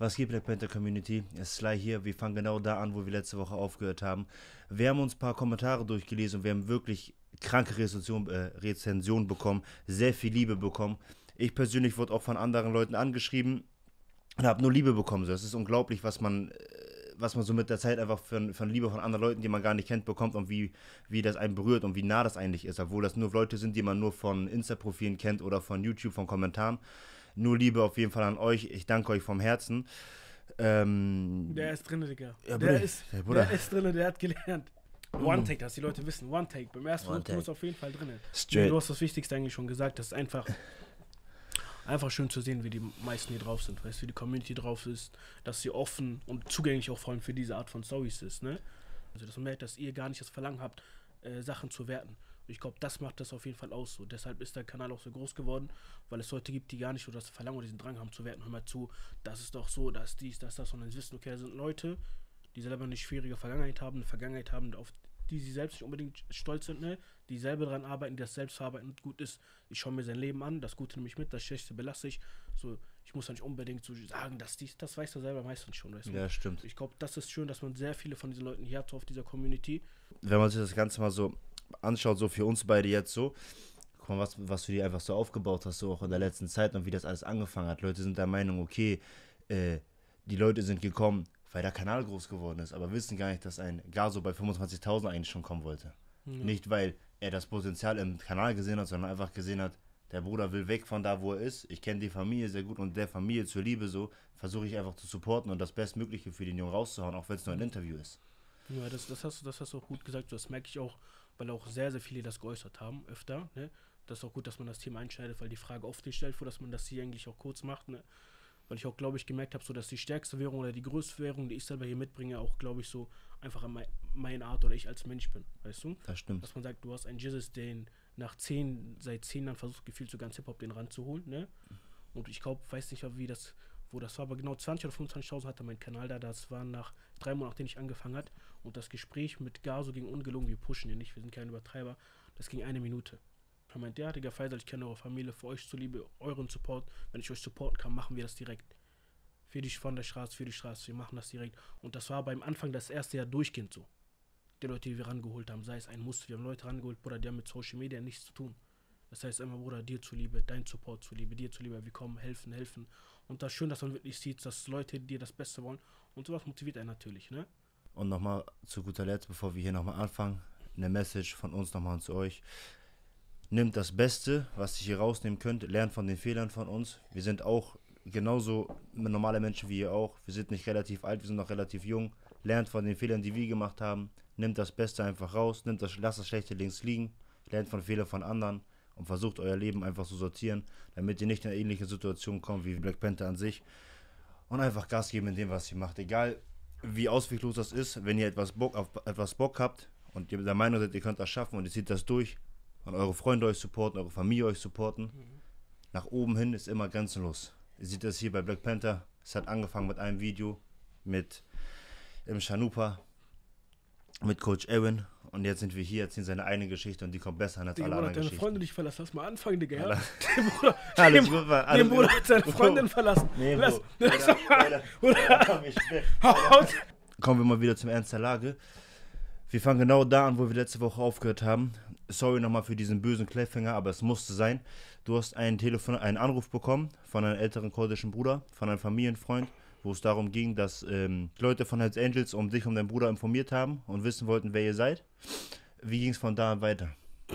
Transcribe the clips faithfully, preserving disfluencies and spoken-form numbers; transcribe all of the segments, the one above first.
Was geht, Black Panther Community? Es ist Sly hier. Wir fangen genau da an, wo wir letzte Woche aufgehört haben. Wir haben uns ein paar Kommentare durchgelesen und wir haben wirklich kranke Rezensionen äh, Rezension bekommen, sehr viel Liebe bekommen. Ich persönlich wurde auch von anderen Leuten angeschrieben und habe nur Liebe bekommen. So, es ist unglaublich, was man, äh, was man so mit der Zeit einfach von, von Liebe von anderen Leuten, die man gar nicht kennt, bekommt und wie, wie das einen berührt und wie nah das eigentlich ist. Obwohl das nur Leute sind, die man nur von Insta-Profilen kennt oder von YouTube, von Kommentaren. Nur Liebe auf jeden Fall an euch. Ich danke euch vom Herzen. Ähm, der ist drin, Digga. Ja, der, Bruder, ist, ja, Bruder. der ist drin, der hat gelernt. One Take, dass die Leute wissen. One Take. Beim ersten Versuch, du bist auf jeden Fall drin. Straight. Du hast das Wichtigste eigentlich schon gesagt. Das ist einfach, einfach schön zu sehen, wie die meisten hier drauf sind. Weißt du, wie die Community drauf ist. Dass sie offen und zugänglich auch vor allem für diese Art von Stories ist. Ne? Also, dass man merkt, dass ihr gar nicht das Verlangen habt, äh, Sachen zu werten. Ich glaube, das macht das auf jeden Fall aus. So. Deshalb ist der Kanal auch so groß geworden, weil es Leute gibt, die gar nicht so das Verlangen oder diesen Drang haben zu werten. Hör mal zu, das ist doch so, das dies, das, das. Und dann wissen, okay, da sind Leute, die selber eine schwierige Vergangenheit haben, eine Vergangenheit haben, auf die sie selbst nicht unbedingt stolz sind, ne? Die selber daran arbeiten, die das selbst verarbeiten gut ist. Ich schaue mir sein Leben an, das Gute nehme ich mit, das Schlechte belasse ich. So, ich muss ja nicht unbedingt so sagen, dass dies, das weiß er selber meistens schon. Weißt du? Ja, stimmt. Ich glaube, das ist schön, dass man sehr viele von diesen Leuten hier hat, auf dieser Community. Wenn man sich das Ganze mal so anschaut, so für uns beide jetzt so, guck mal, was, was du dir einfach so aufgebaut hast, so auch in der letzten Zeit und wie das alles angefangen hat. Leute sind der Meinung, okay, äh, die Leute sind gekommen, weil der Kanal groß geworden ist, aber wissen gar nicht, dass ein Gaso bei fünfundzwanzigtausend eigentlich schon kommen wollte. Ja. Nicht, weil er das Potenzial im Kanal gesehen hat, sondern einfach gesehen hat, der Bruder will weg von da, wo er ist. Ich kenne die Familie sehr gut und der Familie zur Liebe so versuche ich einfach zu supporten und das Bestmögliche für den Jungen rauszuhauen, auch wenn es nur ein Interview ist. Ja, das, das, hast, das hast du auch gut gesagt, das merke ich auch, weil auch sehr, sehr viele das geäußert haben, öfter, ne? Das ist auch gut, dass man das Thema einschneidet, weil die Frage oft gestellt wurde, dass man das hier eigentlich auch kurz macht, ne? Weil ich auch, glaube ich, gemerkt habe, so dass die stärkste Währung oder die größte Währung, die ich selber hier mitbringe, auch, glaube ich, so einfach mein, meine Art oder ich als Mensch bin, weißt du? Das stimmt. Dass man sagt, du hast einen Jesus, den nach zehn, seit zehn Jahren versucht, gefühlt so ganz Hip-Hop den ranzuholen, ne? Und ich glaube, weiß nicht, wie das, wo das war, aber genau zwanzig oder fünfundzwanzigtausend hatte mein Kanal da, das war nach drei Monaten, nachdem ich angefangen hat und das Gespräch mit Gaso ging ungelogen, wir pushen hier nicht, wir sind kein Übertreiber, das ging eine Minute. Er meint, ja, Digga, Faisal, ich kenne eure Familie, für euch zuliebe, euren Support, wenn ich euch supporten kann, machen wir das direkt. Für dich von der Straße, für die Straße, wir machen das direkt. Und das war beim Anfang das erste Jahr durchgehend so. Die Leute, die wir rangeholt haben, sei es ein Muster, wir haben Leute rangeholt, Bruder, die haben mit Social Media nichts zu tun. Das heißt immer, Bruder, dir zuliebe, dein Support zuliebe, dir zuliebe, wir kommen, helfen, helfen. Und das ist schön, dass man wirklich sieht, dass Leute dir das Beste wollen. Und sowas motiviert einen natürlich, ne? Und nochmal zu guter Letzt, bevor wir hier nochmal anfangen, eine Message von uns nochmal zu euch. Nehmt das Beste, was ihr hier rausnehmen könnt, lernt von den Fehlern von uns. Wir sind auch genauso normale Menschen wie ihr auch. Wir sind nicht relativ alt, wir sind noch relativ jung. Lernt von den Fehlern, die wir gemacht haben. Nehmt das Beste einfach raus, nimmt das, lasst das Schlechte links liegen. Lernt von Fehlern von anderen und versucht euer Leben einfach zu sortieren, damit ihr nicht in eine ähnliche Situation kommt wie Black Panther an sich. Und einfach Gas geben in dem, was ihr macht. Egal wie ausweglos das ist, wenn ihr etwas Bock auf etwas Bock habt und ihr der Meinung seid, ihr könnt das schaffen und ihr zieht das durch und eure Freunde euch supporten, eure Familie euch supporten. Mhm. Nach oben hin ist immer grenzenlos. Ihr seht das hier bei Black Panther. Es hat angefangen mit einem Video mit im Chanupa, mit Coach Aaron. Und jetzt sind wir hier, erzählen seine eigene Geschichte und die kommt besser als Digga, alle Bruder, anderen Geschichten. Deine Freundin dich verlassen, lass mal anfangen, Digga. Ja? Alter. Den Bruder, Alles den, gut, Mann. Alles den Bruder gut. hat seine Freundin verlassen. Nee, lass, Bro. lass Alter, mal. Alter, Alter, komm, ich schnell. Kommen wir mal wieder zum Ernst der Lage. Wir fangen genau da an, wo wir letzte Woche aufgehört haben. Sorry nochmal für diesen bösen Cliffhanger, aber es musste sein. Du hast einen Telefon, einen Anruf bekommen von einem älteren kurdischen Bruder, von einem Familienfreund, wo es darum ging, dass ähm, Leute von Hells Angels um dich und deinen Bruder informiert haben und wissen wollten, wer ihr seid. Wie ging es von da an weiter?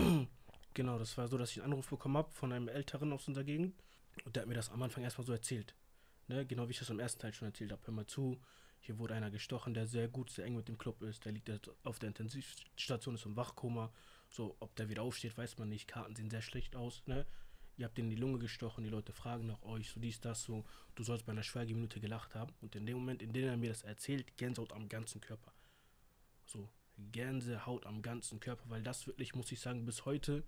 Genau, das war so, dass ich einen Anruf bekommen habe von einem Älteren aus unserer Gegend und der hat mir das am Anfang erstmal so erzählt. Ne? Genau wie ich das im ersten Teil schon erzählt habe. Hör mal zu, hier wurde einer gestochen, der sehr gut, sehr eng mit dem Club ist. Der liegt auf der Intensivstation, ist im Wachkoma. So, ob der wieder aufsteht, weiß man nicht. Karten sehen sehr schlecht aus, ne? Ihr habt den in die Lunge gestochen, die Leute fragen nach euch, so dies, das, so. Du sollst bei einer Schweigeminute gelacht haben. Und in dem Moment, in dem er mir das erzählt, Gänsehaut am ganzen Körper. So, Gänsehaut am ganzen Körper, weil das wirklich, muss ich sagen, bis heute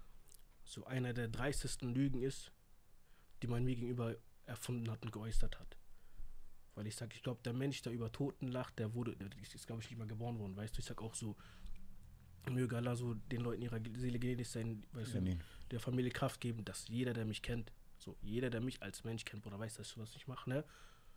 so einer der dreistesten Lügen ist, die man mir gegenüber erfunden hat und geäußert hat. Weil ich sag, ich glaube, der Mensch, der über Toten lacht, der wurde, der ist, glaube ich, nicht mal geboren worden, weißt du, ich sag auch so, möge Allah so den Leuten ihrer Seele gnädig sein, weißt du, der Familie Kraft geben, dass jeder, der mich kennt, so jeder, der mich als Mensch kennt, oder weiß, dass ich sowas nicht mache, ne,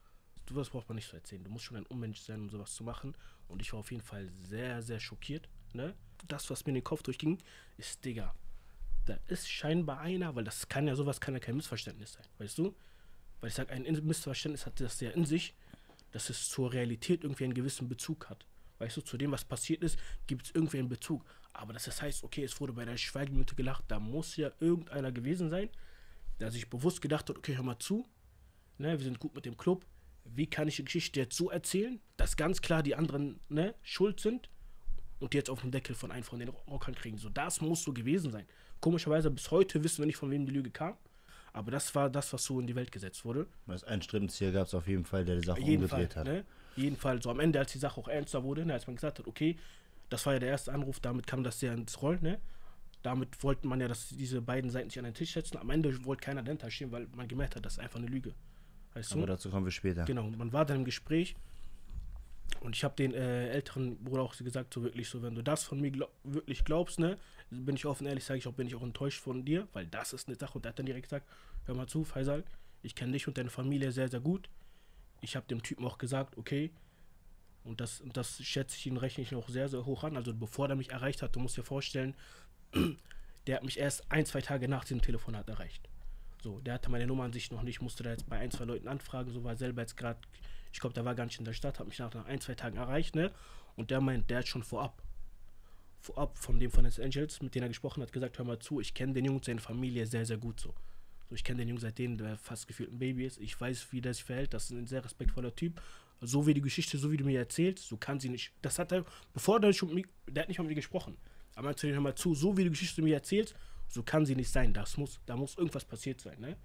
du was braucht man nicht zu erzählen. Du musst schon ein Unmensch sein, um sowas zu machen. Und ich war auf jeden Fall sehr, sehr schockiert. Ne? Das, was mir in den Kopf durchging, ist, Digga, da ist scheinbar einer, weil das kann ja, sowas kann ja kein Missverständnis sein, weißt du? Weil ich sage, ein Missverständnis hat das ja in sich, dass es zur Realität irgendwie einen gewissen Bezug hat. Weißt du, zu dem, was passiert ist, gibt es irgendwie einen Bezug. Aber dass das heißt, okay, es wurde bei der Schweigeminute gelacht, da muss ja irgendeiner gewesen sein, der sich bewusst gedacht hat, okay, hör mal zu, ne, wir sind gut mit dem Club, wie kann ich die Geschichte jetzt so erzählen, dass ganz klar die anderen, ne, schuld sind und die jetzt auf den Deckel von einem von den Rockern kriegen. So, das muss so gewesen sein. Komischerweise, bis heute wissen wir nicht, von wem die Lüge kam, aber das war das, was so in die Welt gesetzt wurde. Das ein Strippenzieher gab es auf jeden Fall, der die Sache jeden umgedreht Fall, hat. Ne? Jeden Fall, so am Ende, als die Sache auch ernster wurde, ne, als man gesagt hat, okay, das war ja der erste Anruf, damit kam das sehr ins Rollen, ne? Damit wollte man ja, dass diese beiden Seiten sich an den Tisch setzen. Am Ende wollte keiner dahinter stehen, weil man gemerkt hat, das ist einfach eine Lüge. Weißt Aber du? dazu kommen wir später. Genau, man war dann im Gespräch und ich habe den äh, älteren Bruder auch gesagt, so wirklich so, wenn du das von mir glaub, wirklich glaubst, ne, bin ich offen ehrlich, sage ich auch, bin ich auch enttäuscht von dir, weil das ist eine Sache. Und er hat dann direkt gesagt, hör mal zu, Faisal, ich kenne dich und deine Familie sehr, sehr gut. Ich habe dem Typen auch gesagt, okay, und das, das schätze ich ihn, rechne ich noch sehr, sehr hoch an. Also bevor er mich erreicht hat, du musst dir vorstellen, der hat mich erst ein, zwei Tage nach diesem Telefonat erreicht. So, der hatte meine Nummer an sich noch nicht, musste da jetzt bei ein, zwei Leuten anfragen, so war selber jetzt gerade, ich glaube, der war gar nicht in der Stadt, hat mich nach ein, zwei Tagen erreicht, ne? Und der meint, der hat schon vorab, vorab von dem von den Angels, mit denen er gesprochen hat, gesagt, hör mal zu, ich kenne den Jungen und seine Familie sehr, sehr gut so. So, ich kenne den Jungen seitdem, der fast gefühlt ein Baby ist, ich weiß, wie der sich verhält, das ist ein sehr respektvoller Typ. So wie die Geschichte, so wie du mir erzählst, so kann sie nicht, das hat er, bevor der schon, der hat nicht mit mir gesprochen. Aber zu denen, hör mal zu, so wie die Geschichte mir erzählst, so kann sie nicht sein. Das muss, da muss irgendwas passiert sein, ne?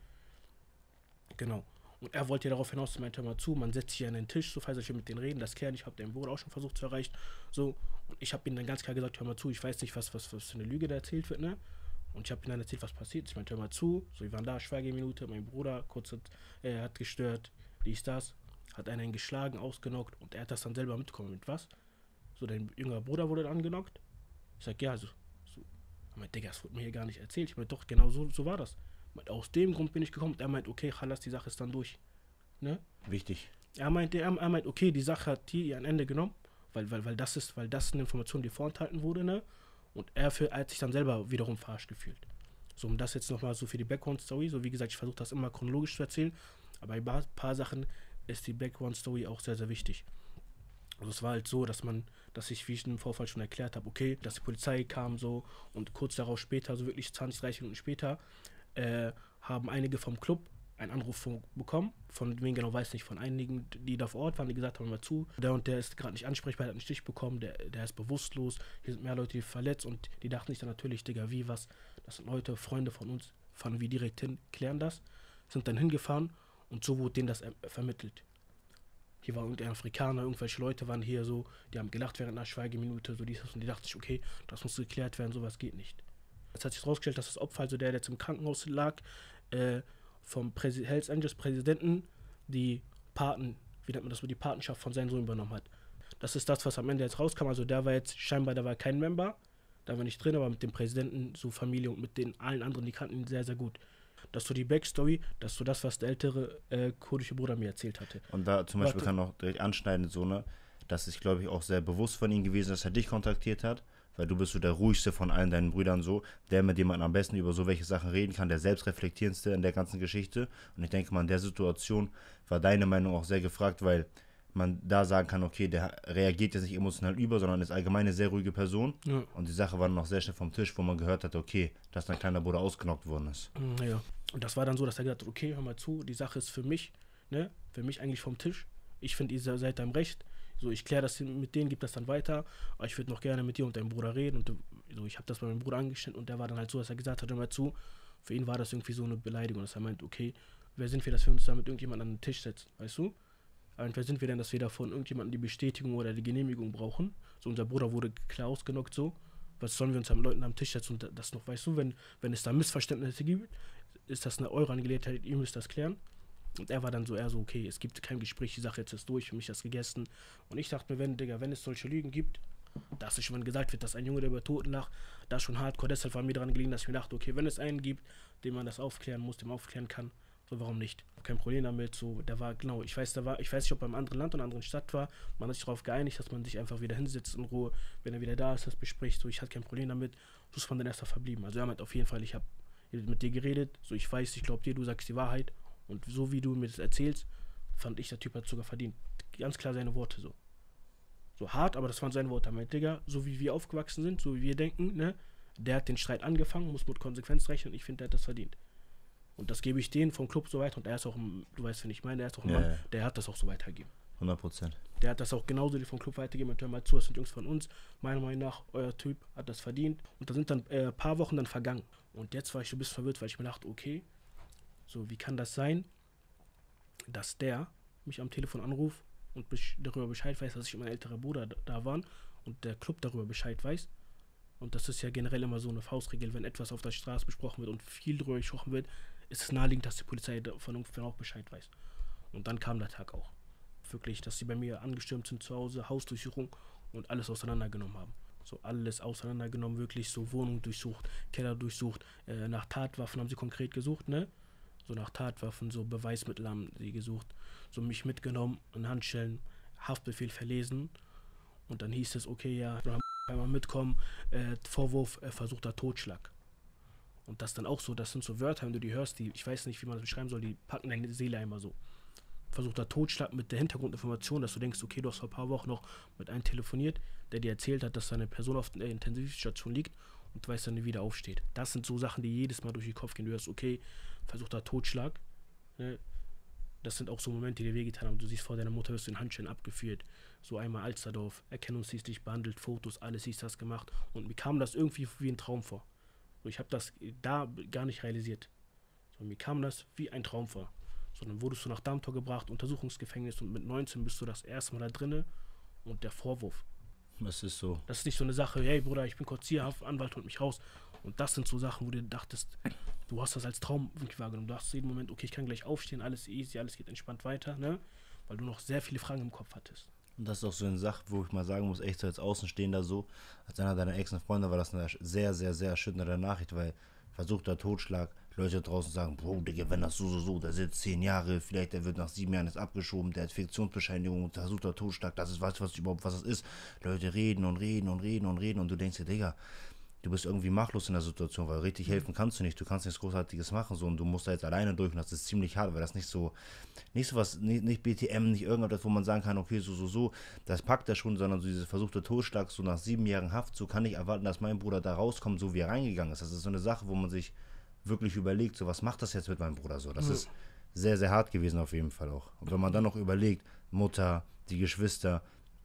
Genau. Und er wollte ja darauf hinaus, meinte, hör mal zu, man setzt sich an den Tisch, so falls ich mit denen reden, das klären. Ich habe den Bruder auch schon versucht zu erreichen. So, und ich habe ihm dann ganz klar gesagt, hör mal zu, ich weiß nicht, was, was, was für eine Lüge da erzählt wird, ne? Und ich habe ihm dann erzählt, was passiert ist. Ich meinte, hör mal zu, so, wir waren da, Schweigeminute, mein Bruder, kurz hat, er hat gestört, dies, das, hat einen geschlagen, ausgenockt und er hat das dann selber mitbekommen. Mit was? So, dein jüngerer Bruder wurde dann angenockt. Ich sag, ja, so. so. Er meint, Digga, das wurde mir hier gar nicht erzählt. Ich meinte, doch, genau so, so war das. Meint, aus dem Grund bin ich gekommen. Er meint, okay, Chalas, die Sache ist dann durch. Ne? Wichtig. Er meint, er, er meint, okay, die Sache hat hier ein Ende genommen, weil, weil, weil das ist, weil das eine Information, die vorenthalten wurde, ne? Und er, für, er hat sich dann selber wiederum verarscht gefühlt. So, um das jetzt nochmal so für die Background-Story, so wie gesagt, ich versuche das immer chronologisch zu erzählen, aber bei ein paar Sachen ist die Background-Story auch sehr, sehr wichtig. Also es war halt so, dass man, dass ich, wie ich im Vorfall schon erklärt habe, okay, dass die Polizei kam so und kurz darauf später, so wirklich zwanzig, dreißig Minuten später, äh, haben einige vom Club einen Anruf von, bekommen, von wem genau weiß nicht, von einigen, die da vor Ort waren, die gesagt haben, mal zu, der und der ist gerade nicht ansprechbar, der hat einen Stich bekommen, der, der ist bewusstlos, hier sind mehr Leute, die verletzt und die dachten sich dann natürlich, Digga, wie, was, das sind Leute, Freunde von uns, fahren wir direkt hin, klären das, sind dann hingefahren und so wurde denen das äh, vermittelt. Hier war irgendein Afrikaner, irgendwelche Leute waren hier so, die haben gelacht während einer Schweigeminute, so dieses und die dachten sich, okay, das muss geklärt werden, sowas geht nicht. Jetzt hat sich herausgestellt, dass das Opfer, also der, der jetzt im Krankenhaus lag, äh, vom Präsi- Hells Angels Präsidenten die Paten, wie nennt man das, die Patenschaft von seinem Sohn übernommen hat. Das ist das, was am Ende jetzt rauskam, also der war jetzt, scheinbar, der war kein Member, da war nicht drin, aber mit dem Präsidenten, so Familie und mit den allen anderen, die kannten ihn sehr, sehr gut. Das ist so die Backstory, das ist so das, was der ältere äh, kurdische Bruder mir erzählt hatte. Und da zum Beispiel Warte. kann auch direkt anschneiden, so, ne, das ist, glaube ich, auch sehr bewusst von ihm gewesen, dass er dich kontaktiert hat, weil du bist so der ruhigste von allen deinen Brüdern so, der, mit dem man am besten über so welche Sachen reden kann, der selbstreflektierendste in der ganzen Geschichte. Und ich denke mal, in der Situation war deine Meinung auch sehr gefragt, weil man da sagen kann, okay, der reagiert jetzt nicht emotional über, sondern ist allgemein eine sehr ruhige Person. Ja. Und die Sache war dann noch sehr schnell vom Tisch, wo man gehört hat, okay, dass dein kleiner Bruder ausgenockt worden ist. Ja. Und das war dann so, dass er gesagt hat, okay, hör mal zu, die Sache ist für mich, ne, für mich eigentlich vom Tisch. Ich finde, ihr seid im Recht. So, ich kläre das mit denen, gebe das dann weiter, aber ich würde noch gerne mit dir und deinem Bruder reden. Und so, ich habe das bei meinem Bruder angestellt und der war dann halt so, dass er gesagt hat, hör mal zu, für ihn war das irgendwie so eine Beleidigung, dass er meint, okay, wer sind wir, dass wir uns da mit irgendjemandem an den Tisch setzen, weißt du? Und wer sind wir denn, dass wir da von irgendjemandem die Bestätigung oder die Genehmigung brauchen? So, unser Bruder wurde klar ausgenockt, so. Was sollen wir uns mit Leuten am Tisch setzen und das noch, weißt du, wenn, wenn es da Missverständnisse gibt, ist das eine eure Angelegenheit, ihr müsst das klären. Und er war dann so, eher so, okay, es gibt kein Gespräch, die Sache jetzt ist durch, für mich das gegessen. Und ich dachte mir, wenn, Digga, wenn es solche Lügen gibt, dass es schon gesagt wird, dass ein Junge, der über Toten lag, das schon hardcore, deshalb war mir daran gelegen, dass ich mir dachte, okay, wenn es einen gibt, dem man das aufklären muss, dem aufklären kann, So, warum nicht? Kein Problem damit. So, der war, genau, ich weiß, der war, ich weiß nicht, ob er im anderen Land oder einer anderen Stadt war. Man hat sich darauf geeinigt, dass man sich einfach wieder hinsetzt in Ruhe, wenn er wieder da ist, das bespricht. So, ich hatte kein Problem damit. So ist man dann erst mal verblieben. Also er meint auf jeden Fall, ich habe mit dir geredet. So, ich weiß, ich glaube dir, du sagst die Wahrheit. Und so wie du mir das erzählst, fand ich, der Typ hat sogar verdient. Ganz klar seine Worte so. So hart, aber das waren seine Worte. Er meint, Digga, so wie wir aufgewachsen sind, so wie wir denken, ne? Der hat den Streit angefangen, muss mit Konsequenz rechnen und ich finde, der hat das verdient. Und das gebe ich denen vom Club so weiter und er ist auch, ein, du weißt, wen ich meine, er ist auch ein Ja, Mann, ja. der hat das auch so weitergegeben. hundert Prozent. Der hat das auch genauso vom Club weitergegeben und hör mal zu, das sind Jungs von uns, meiner Meinung nach, euer Typ hat das verdient. Und da sind dann ein äh, paar Wochen dann vergangen. Und jetzt war ich so ein bisschen verwirrt, weil ich mir dachte, okay, so wie kann das sein, dass der mich am Telefon anruft und besch- darüber Bescheid weiß, dass ich und mein älterer Bruder da, da waren und der Club darüber Bescheid weiß. Und das ist ja generell immer so eine Faustregel, wenn etwas auf der Straße besprochen wird und viel darüber gesprochen wird, ist es naheliegend, dass die Polizei von ungefähr auch Bescheid weiß. Und dann kam der Tag auch. Wirklich, dass sie bei mir angestürmt sind zu Hause, Hausdurchsuchung und alles auseinandergenommen haben. So alles auseinandergenommen, wirklich so Wohnung durchsucht, Keller durchsucht, äh, nach Tatwaffen haben sie konkret gesucht, ne? So nach Tatwaffen, so Beweismittel haben sie gesucht. So mich mitgenommen, in Handschellen, Haftbefehl verlesen. Und dann hieß es, okay, ja, einmal mitkommen, äh, Vorwurf, äh, versuchter Totschlag. Und das dann auch so, das sind so Wörter, wenn du die hörst, die, ich weiß nicht, wie man das beschreiben soll, die packen deine Seele einmal so. Versuchter Totschlag mit der Hintergrundinformation, dass du denkst, okay, du hast vor ein paar Wochen noch mit einem telefoniert, der dir erzählt hat, dass eine Person auf der Intensivstation liegt und du weißt, dann wieder aufsteht. Das sind so Sachen, die jedes Mal durch den Kopf gehen. Du hörst, okay, versuchter Totschlag. Ne? Das sind auch so Momente, die dir wehgetan haben. Du siehst vor deiner Mutter, wirst du in Handschellen abgeführt. So einmal Alsterdorf, Erkennungsdienstlich behandelt, Fotos, alles hieß das gemacht. Und mir kam das irgendwie wie ein Traum vor. So, ich habe das da gar nicht realisiert. So, mir kam das wie ein Traum vor. So, dann wurdest du nach Darmtor gebracht, Untersuchungsgefängnis und mit neunzehn bist du das erste Mal da drinne und der Vorwurf. Das ist so. Das ist nicht so eine Sache, hey Bruder, ich bin kurz hier, Anwalt holt mich raus. Und das sind so Sachen, wo du dachtest, du hast das als Traum irgendwie wahrgenommen. Du hast jeden Moment, okay, ich kann gleich aufstehen, alles easy, alles geht entspannt weiter, ne? Weil du noch sehr viele Fragen im Kopf hattest. Und das ist auch so eine Sache, wo ich mal sagen muss, echt so als Außenstehender so, als einer deiner Ex-Freunde war das eine sehr, sehr, sehr erschütternde Nachricht, weil versuchter Totschlag, Leute draußen sagen, Bro, Digga, wenn das so, so, so, der sitzt zehn Jahre, vielleicht der wird nach sieben Jahren jetzt abgeschoben, der hat Fiktionsbescheinigung, versuchter Totschlag, das ist, weißt du, was überhaupt, was das ist? Leute reden und reden und reden und reden und du denkst dir, Digga, du bist irgendwie machtlos in der Situation, weil richtig helfen kannst du nicht, du kannst nichts Großartiges machen, so, und du musst da jetzt alleine durch und das ist ziemlich hart, weil das nicht so, nicht so was, nicht, nicht B T M, nicht irgendwas, wo man sagen kann, okay, so, so, so, das packt er schon, sondern so diese versuchte Totschlag, so nach sieben Jahren Haft, so kann ich erwarten, dass mein Bruder da rauskommt, so wie er reingegangen ist. Das ist so eine Sache, wo man sich wirklich überlegt, so, was macht das jetzt mit meinem Bruder so, das Ja. ist sehr, sehr hart gewesen auf jeden Fall auch. Und wenn man dann noch überlegt, Mutter, die Geschwister,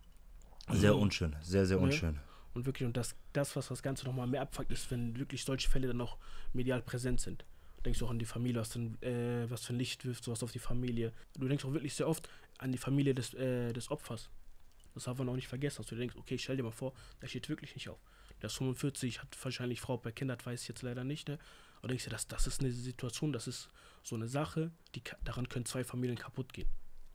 sehr Mhm. unschön, sehr, sehr Ja. unschön. Und wirklich, und das, das was das Ganze nochmal mehr abfuckt, ist, wenn wirklich solche Fälle dann auch medial präsent sind. Du denkst auch an die Familie, was, denn, äh, was für ein Licht wirft, sowas auf die Familie. Du denkst auch wirklich sehr oft an die Familie des, äh, des Opfers. Das darf man auch nicht vergessen, dass du denkst, okay, stell dir mal vor, der steht wirklich nicht auf. Der ist fünfundvierzig, hat wahrscheinlich Frau bei Kindern, weiß ich jetzt leider nicht, ne? Aber denkst du, das, das ist eine Situation, das ist so eine Sache, die, daran können zwei Familien kaputt gehen.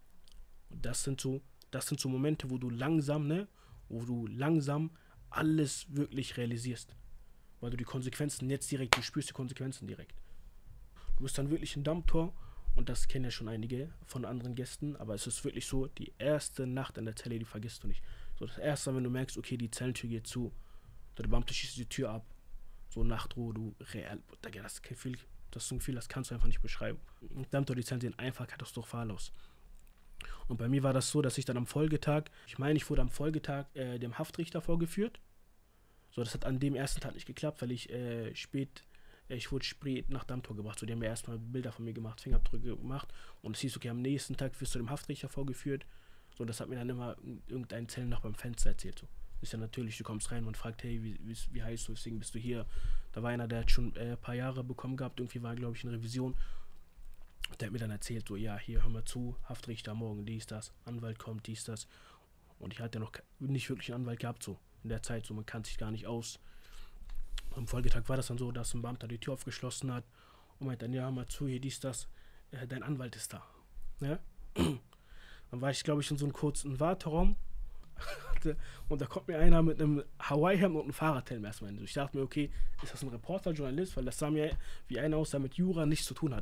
Und das sind so, das sind so Momente, wo du langsam, ne, wo du langsam alles wirklich realisierst. Weil du die Konsequenzen jetzt direkt, du spürst die Konsequenzen direkt. Du bist dann wirklich in Dammtor und das kennen ja schon einige von anderen Gästen, aber es ist wirklich so, die erste Nacht in der Zelle, die vergisst du nicht. So das erste Mal, wenn du merkst, okay, die Zellentür geht zu, der Beamte schießt die Tür ab, so Nachtruhe, du real, das Gefühl, das ist ein Gefühl, das kannst du einfach nicht beschreiben. Und Dammtor, die Zellen sehen einfach katastrophal aus. Und bei mir war das so, dass ich dann am Folgetag, ich meine, ich wurde am Folgetag äh, dem Haftrichter vorgeführt. So, das hat an dem ersten Tag nicht geklappt, weil ich äh, spät, äh, ich wurde spät nach Dammtor gebracht. So, die haben mir erstmal Bilder von mir gemacht, Fingerabdrücke gemacht. Und es hieß, okay, am nächsten Tag wirst du dem Haftrichter vorgeführt. So, das hat mir dann immer irgendein Zellennachbar beim Fenster erzählt. So, ist ja natürlich, du kommst rein und fragt, hey, wie, wie, wie heißt du, deswegen bist du hier. Da war einer, der hat schon äh, ein paar Jahre bekommen gehabt, irgendwie war, glaube ich, in Revision. Der hat mir dann erzählt, so, ja, hier, hör mal zu, Haftrichter, morgen dies, das, Anwalt kommt, dies, das. Und ich hatte ja noch nicht wirklich einen Anwalt gehabt, so, in der Zeit, so, man kann sich gar nicht aus. Am Folgetag war das dann so, dass ein Beamter die Tür aufgeschlossen hat und meinte dann, ja, hör mal zu, hier, dies, das, äh, dein Anwalt ist da. Ja? Dann war ich, glaube ich, in so einem kurzen Warteraum und da kommt mir einer mit einem Hawaii-Hemd und einem Fahrradhelm erstmal hin. Ich dachte mir, okay, ist das ein Reporter, Journalist, weil das sah mir wie einer aus, der mit Jura nichts zu tun hat.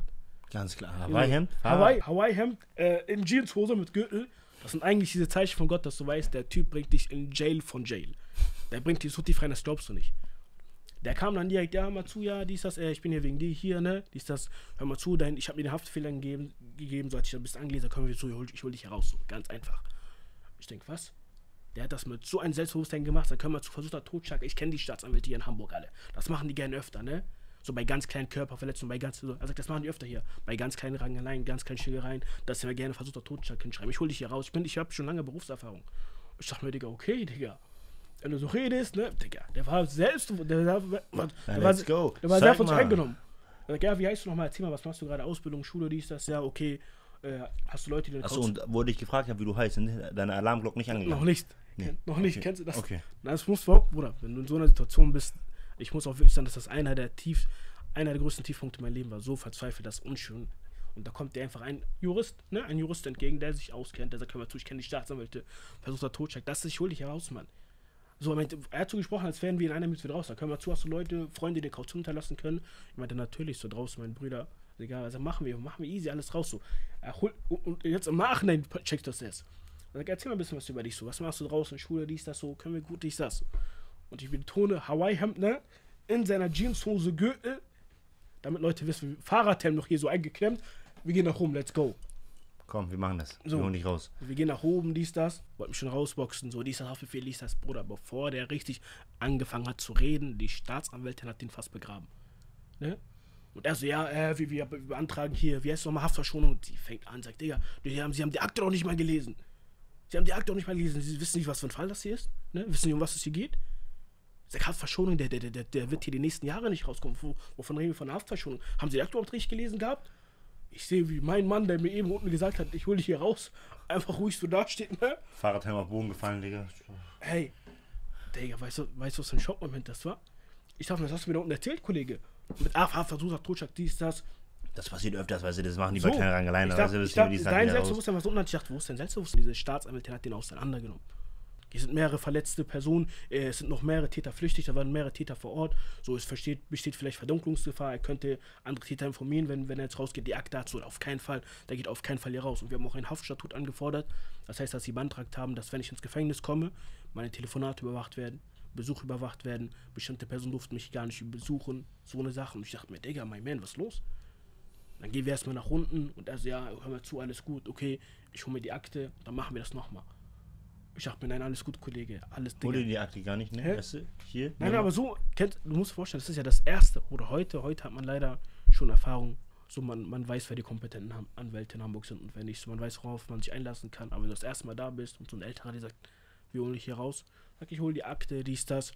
Ganz klar. Hawaii-Hemd? Hawaii, Hawaii-Hemd, äh, in Jeanshose mit Gürtel. Das sind eigentlich diese Zeichen von Gott, dass du weißt, der Typ bringt dich in Jail von Jail. Der bringt dich so tief rein, das glaubst du nicht. Der kam dann direkt, ja, hör mal zu, ja, dies, das, äh, ich bin hier wegen dir hier, ne, dies, das, hör mal zu, dein, ich habe mir den Haftfehler gegeben, gegeben, so hatte ich ein bisschen angelesen, können wir zu, ich hol, ich hol dich heraus, so, ganz einfach. Ich denke, was? Der hat das mit so einem Selbstbewusstsein gemacht, dann können wir zu versuchter Totschlag, ich kenne die Staatsanwälte hier in Hamburg alle, das machen die gerne öfter, ne, so bei ganz kleinen Körperverletzungen, bei ganz, so, also das machen die öfter hier, bei ganz kleinen Rangeleien, ganz kleinen Schlägereien, dass wir gerne versuchter Totschlag hinschreiben, ich hol dich hier raus, ich bin, ich habe schon lange Berufserfahrung. Ich sag mir, Digga, okay, Digga. Wenn du so redest, ne, Digga, der war selbst, der, der, der, der war, let's go. der war Sag sehr von sich mal. eingenommen. Er sagt, ja, wie heißt du nochmal, erzähl mal, was machst du gerade, Ausbildung, Schule, dies, das, ja, okay, äh, hast du Leute, die... Achso, und wurde ich gefragt habe, wie du heißt, sind deine Alarmglocken nicht angegangen? Noch nicht, Nee. Ken, noch nicht, Okay. kennst du das? Okay. Na, das musst du auch, Bruder, wenn du in so einer Situation bist, ich muss auch wirklich sagen, dass das einer der tief, einer der größten Tiefpunkte in meinem Leben war, so verzweifelt, das ist unschön. Und da kommt dir einfach ein Jurist, ne, ein Jurist entgegen, der sich auskennt, der sagt, hör mal zu, ich kenne die Staatsanwälte, versuchter Totschlag, das ist, ich hol dich heraus, Mann. So, er, meinte, er hat so gesprochen, als wären wir in einer Minute wieder raus. Da können wir zu, hast du Leute, Freunde, die Kaution hinterlassen können. Ich meinte, natürlich, so draußen, mein Brüder. Egal, also machen wir, machen wir easy, alles raus so. Er holt, und jetzt im Nachhinein checkt das erst. Er sagt, erzähl mal ein bisschen was über dich so. Was machst du draußen, Schule, dies, das so, können wir gut, dies, das. Und ich betone, Hawaii-Hemd, ne, in seiner Jeanshose, Gürtel, damit Leute wissen, Fahrradhelm noch hier so eingeklemmt. Wir gehen nach oben, let's go. Komm, wir machen das. So. Wir holen dich raus. Wir gehen nach oben, dies, das. Wollten mich schon rausboxen, so, dies, das, Haftbefehl, dies, das, Bruder. Bevor der richtig angefangen hat zu reden, die Staatsanwältin hat den fast begraben. Ne? Und er so, ja, äh, wir, wir beantragen hier, wie heißt es nochmal, Haftverschonung. Und sie fängt an, sagt, Digga, die haben, sie haben die Akte doch nicht mal gelesen. Sie haben die Akte doch nicht mal gelesen. Sie wissen nicht, was für ein Fall das hier ist. Ne? Wissen nicht, um was es hier geht. Der Haftverschonung, der, der, der, der wird hier die nächsten Jahre nicht rauskommen. Wo, wovon reden wir von der Haftverschonung? Haben Sie die Akte überhaupt richtig gelesen gehabt? Ich sehe, wie mein Mann, der mir eben unten gesagt hat, ich hol dich hier raus, einfach ruhig so dasteht, ne? Fahrradhelm auf Boden gefallen, Digga. Hey, Digga, weißt du, weißt du, was für ein Schockmoment das war? Ich dachte, das hast du mir da unten erzählt, Kollege. Mit A F Versuch, Totschlag, dies, das. Das passiert öfters, weißt du, das machen die So, bei kleinen Rangeleien. Ich Weißt du, dachte, das ich nehmen dachte, die Sachen dein wieder raus. Selbstbewusstsein war so unten, ich dachte, wo ist dein Selbstbewusstsein? Diese Staatsanwältin hat den auseinandergenommen. Hier sind mehrere verletzte Personen, äh, es sind noch mehrere Täter flüchtig, da waren mehrere Täter vor Ort. So, es versteht, besteht vielleicht Verdunklungsgefahr, er könnte andere Täter informieren, wenn, wenn er jetzt rausgeht. Die Akte dazu, auf keinen Fall, der geht auf keinen Fall hier raus. Und wir haben auch ein Haftstatut angefordert. Das heißt, dass sie beantragt haben, dass wenn ich ins Gefängnis komme, meine Telefonate überwacht werden, Besuch überwacht werden, bestimmte Personen durften mich gar nicht besuchen, so eine Sache. Und ich dachte mir, Digga, mein Man, was ist los? Dann gehen wir erstmal nach unten und er so, ja, hör mal zu, alles gut, okay, ich hole mir die Akte, dann machen wir das nochmal. Ich dachte mir, nein, alles gut, Kollege, alles Hol dir Digga. die Akte gar nicht, ne? Hä? Weißt du, hier. Nein, nimm aber so, kennt, du musst dir vorstellen, das ist ja das Erste. Oder heute, heute hat man leider schon Erfahrung. So, man, man weiß, wer die kompetenten Ham- Anwälte in Hamburg sind und wer nicht. So, man weiß, worauf man sich einlassen kann. Aber wenn du das erste Mal da bist und so ein Älterer, der sagt, wir holen dich hier raus, sag ich, hol die Akte, dies, das.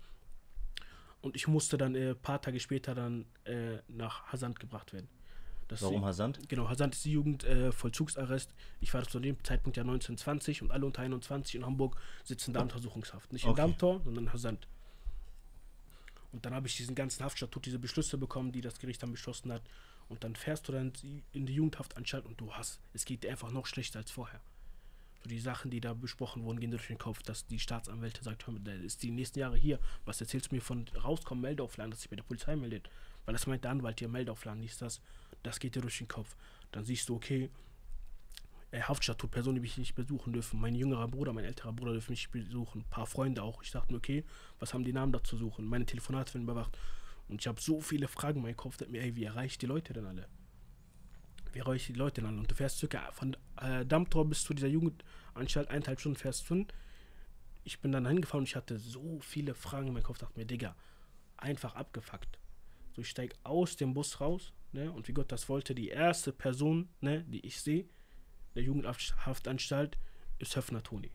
Und ich musste dann ein äh, paar Tage später dann äh, nach Hasand gebracht werden. Das Warum ist, Hasand? Genau, Hasand ist die Jugendvollzugsarrest. Äh, ich war zu dem Zeitpunkt ja neunzehn, zwanzig und alle unter einundzwanzig in Hamburg sitzen da Untersuchungshaft. Nicht in Okay. Dammtor, sondern in Hasand. Und dann habe ich diesen ganzen Haftstatut, diese Beschlüsse bekommen, die das Gericht dann beschlossen hat. Und dann fährst du dann in die Jugendhaftanstalt und du hast, es geht dir einfach noch schlechter als vorher. So die Sachen, die da besprochen wurden, gehen dir durch den Kopf, dass die Staatsanwälte sagt, hör mal, der ist die nächsten Jahre hier. Was erzählst du mir von rauskommen, Meldeauflagen, dass sich bei der Polizei meldet? Weil das meint der Anwalt, hier Meldeauflagen, dies, das. Das geht dir durch den Kopf. Dann siehst du, okay, äh, Haftstatut, Personen, die mich nicht besuchen dürfen. Mein jüngerer Bruder, mein älterer Bruder dürfen mich nicht besuchen. Ein paar Freunde auch. Ich dachte mir, okay, was haben die Namen da zu suchen? Meine Telefonate werden überwacht. Und ich habe so viele Fragen in meinem Kopf, dass mir, ey, wie erreicht die Leute denn alle? Wie erreicht die Leute denn alle? Und du fährst circa von äh, Dammtor bis zu dieser Jugendanstalt, eineinhalb Stunden fährst du hin. Ich bin dann hingefahren und ich hatte so viele Fragen in meinem Kopf, dachte mir, Digga, einfach abgefuckt. So, ich steige aus dem Bus raus, ne, und wie Gott das wollte, die erste Person, ne, die ich sehe, der Jugendhaftanstalt, ist Höfner Toni.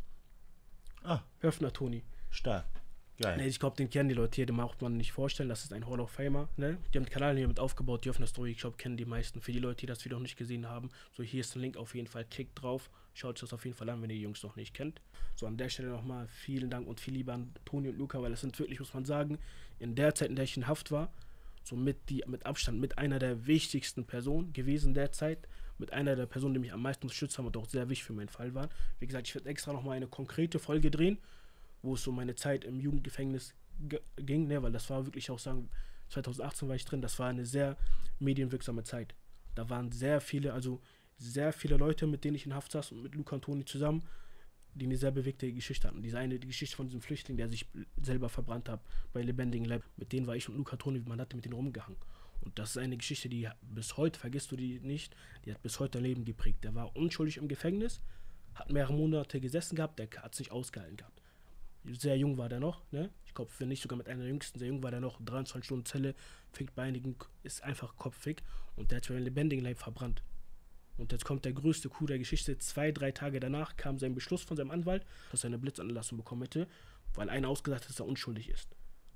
Ah, Höfner Toni. stark. Geil. Ne, ich glaube, den kennen die Leute hier, den macht man nicht vorstellen, das ist ein Hall of Famer, ne. Die haben den Kanal hier mit aufgebaut, die Höfner Story, ich glaube, kennen die meisten. Für die Leute, die das Video noch nicht gesehen haben, so, hier ist ein Link auf jeden Fall, klickt drauf, schaut euch das auf jeden Fall an, wenn ihr die Jungs noch nicht kennt. So, an der Stelle nochmal vielen Dank und viel Liebe an Toni und Luca, weil das sind wirklich, muss man sagen, in der Zeit, in der ich in Haft war, so mit, die, mit Abstand mit einer der wichtigsten Personen gewesen derzeit, mit einer der Personen, die mich am meisten unterstützt haben und auch sehr wichtig für meinen Fall waren. Wie gesagt, ich werde extra nochmal eine konkrete Folge drehen, wo es um meine Zeit im Jugendgefängnis g- ging, ne, weil das war wirklich auch sagen, zwanzig achtzehn war ich drin, das war eine sehr medienwirksame Zeit. Da waren sehr viele, also sehr viele Leute, mit denen ich in Haft saß und mit Luca und Toni zusammen, die eine sehr bewegte Geschichte hatten. Diese eine, die Geschichte von diesem Flüchtling, der sich selber verbrannt hat bei lebendigem Leib, mit denen war ich und Luca Toni, man hatte mit denen rumgehangen. Und das ist eine Geschichte, die bis heute, vergisst du die nicht, die hat bis heute dein Leben geprägt. Der war unschuldig im Gefängnis, hat mehrere Monate gesessen gehabt, der hat sich ausgehalten gehabt. Sehr jung war der noch, ne? Ich glaube, wenn nicht sogar mit einer der jüngsten, sehr jung war der noch, dreiundzwanzig Stunden Zelle, fickt bei einigen, ist einfach kopfig und der hat für einen lebendigen Leib verbrannt. Und jetzt kommt der größte Coup der Geschichte. Zwei, drei Tage danach kam sein Beschluss von seinem Anwalt, dass er eine Blitzanlassung bekommen hätte, weil einer ausgesagt hat, dass er unschuldig ist.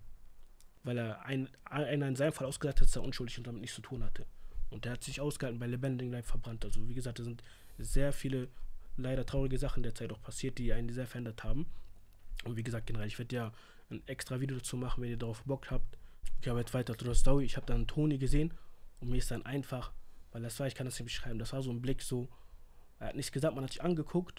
Weil er ein, einer in seinem Fall ausgesagt hat, dass er unschuldig und damit nichts zu tun hatte. Und der hat sich ausgehalten, bei lebendigem Leib verbrannt. Also wie gesagt, da sind sehr viele leider traurige Sachen derzeit auch passiert, die einen sehr verändert haben. Und wie gesagt, generell, ich werde ja ein extra Video dazu machen, wenn ihr darauf Bock habt. Okay, aber jetzt weiter zu der Story. Ich habe dann Toni gesehen und mir ist dann einfach, weil das war, ich kann das nicht beschreiben, das war so ein Blick so, er hat nichts gesagt, man hat sich angeguckt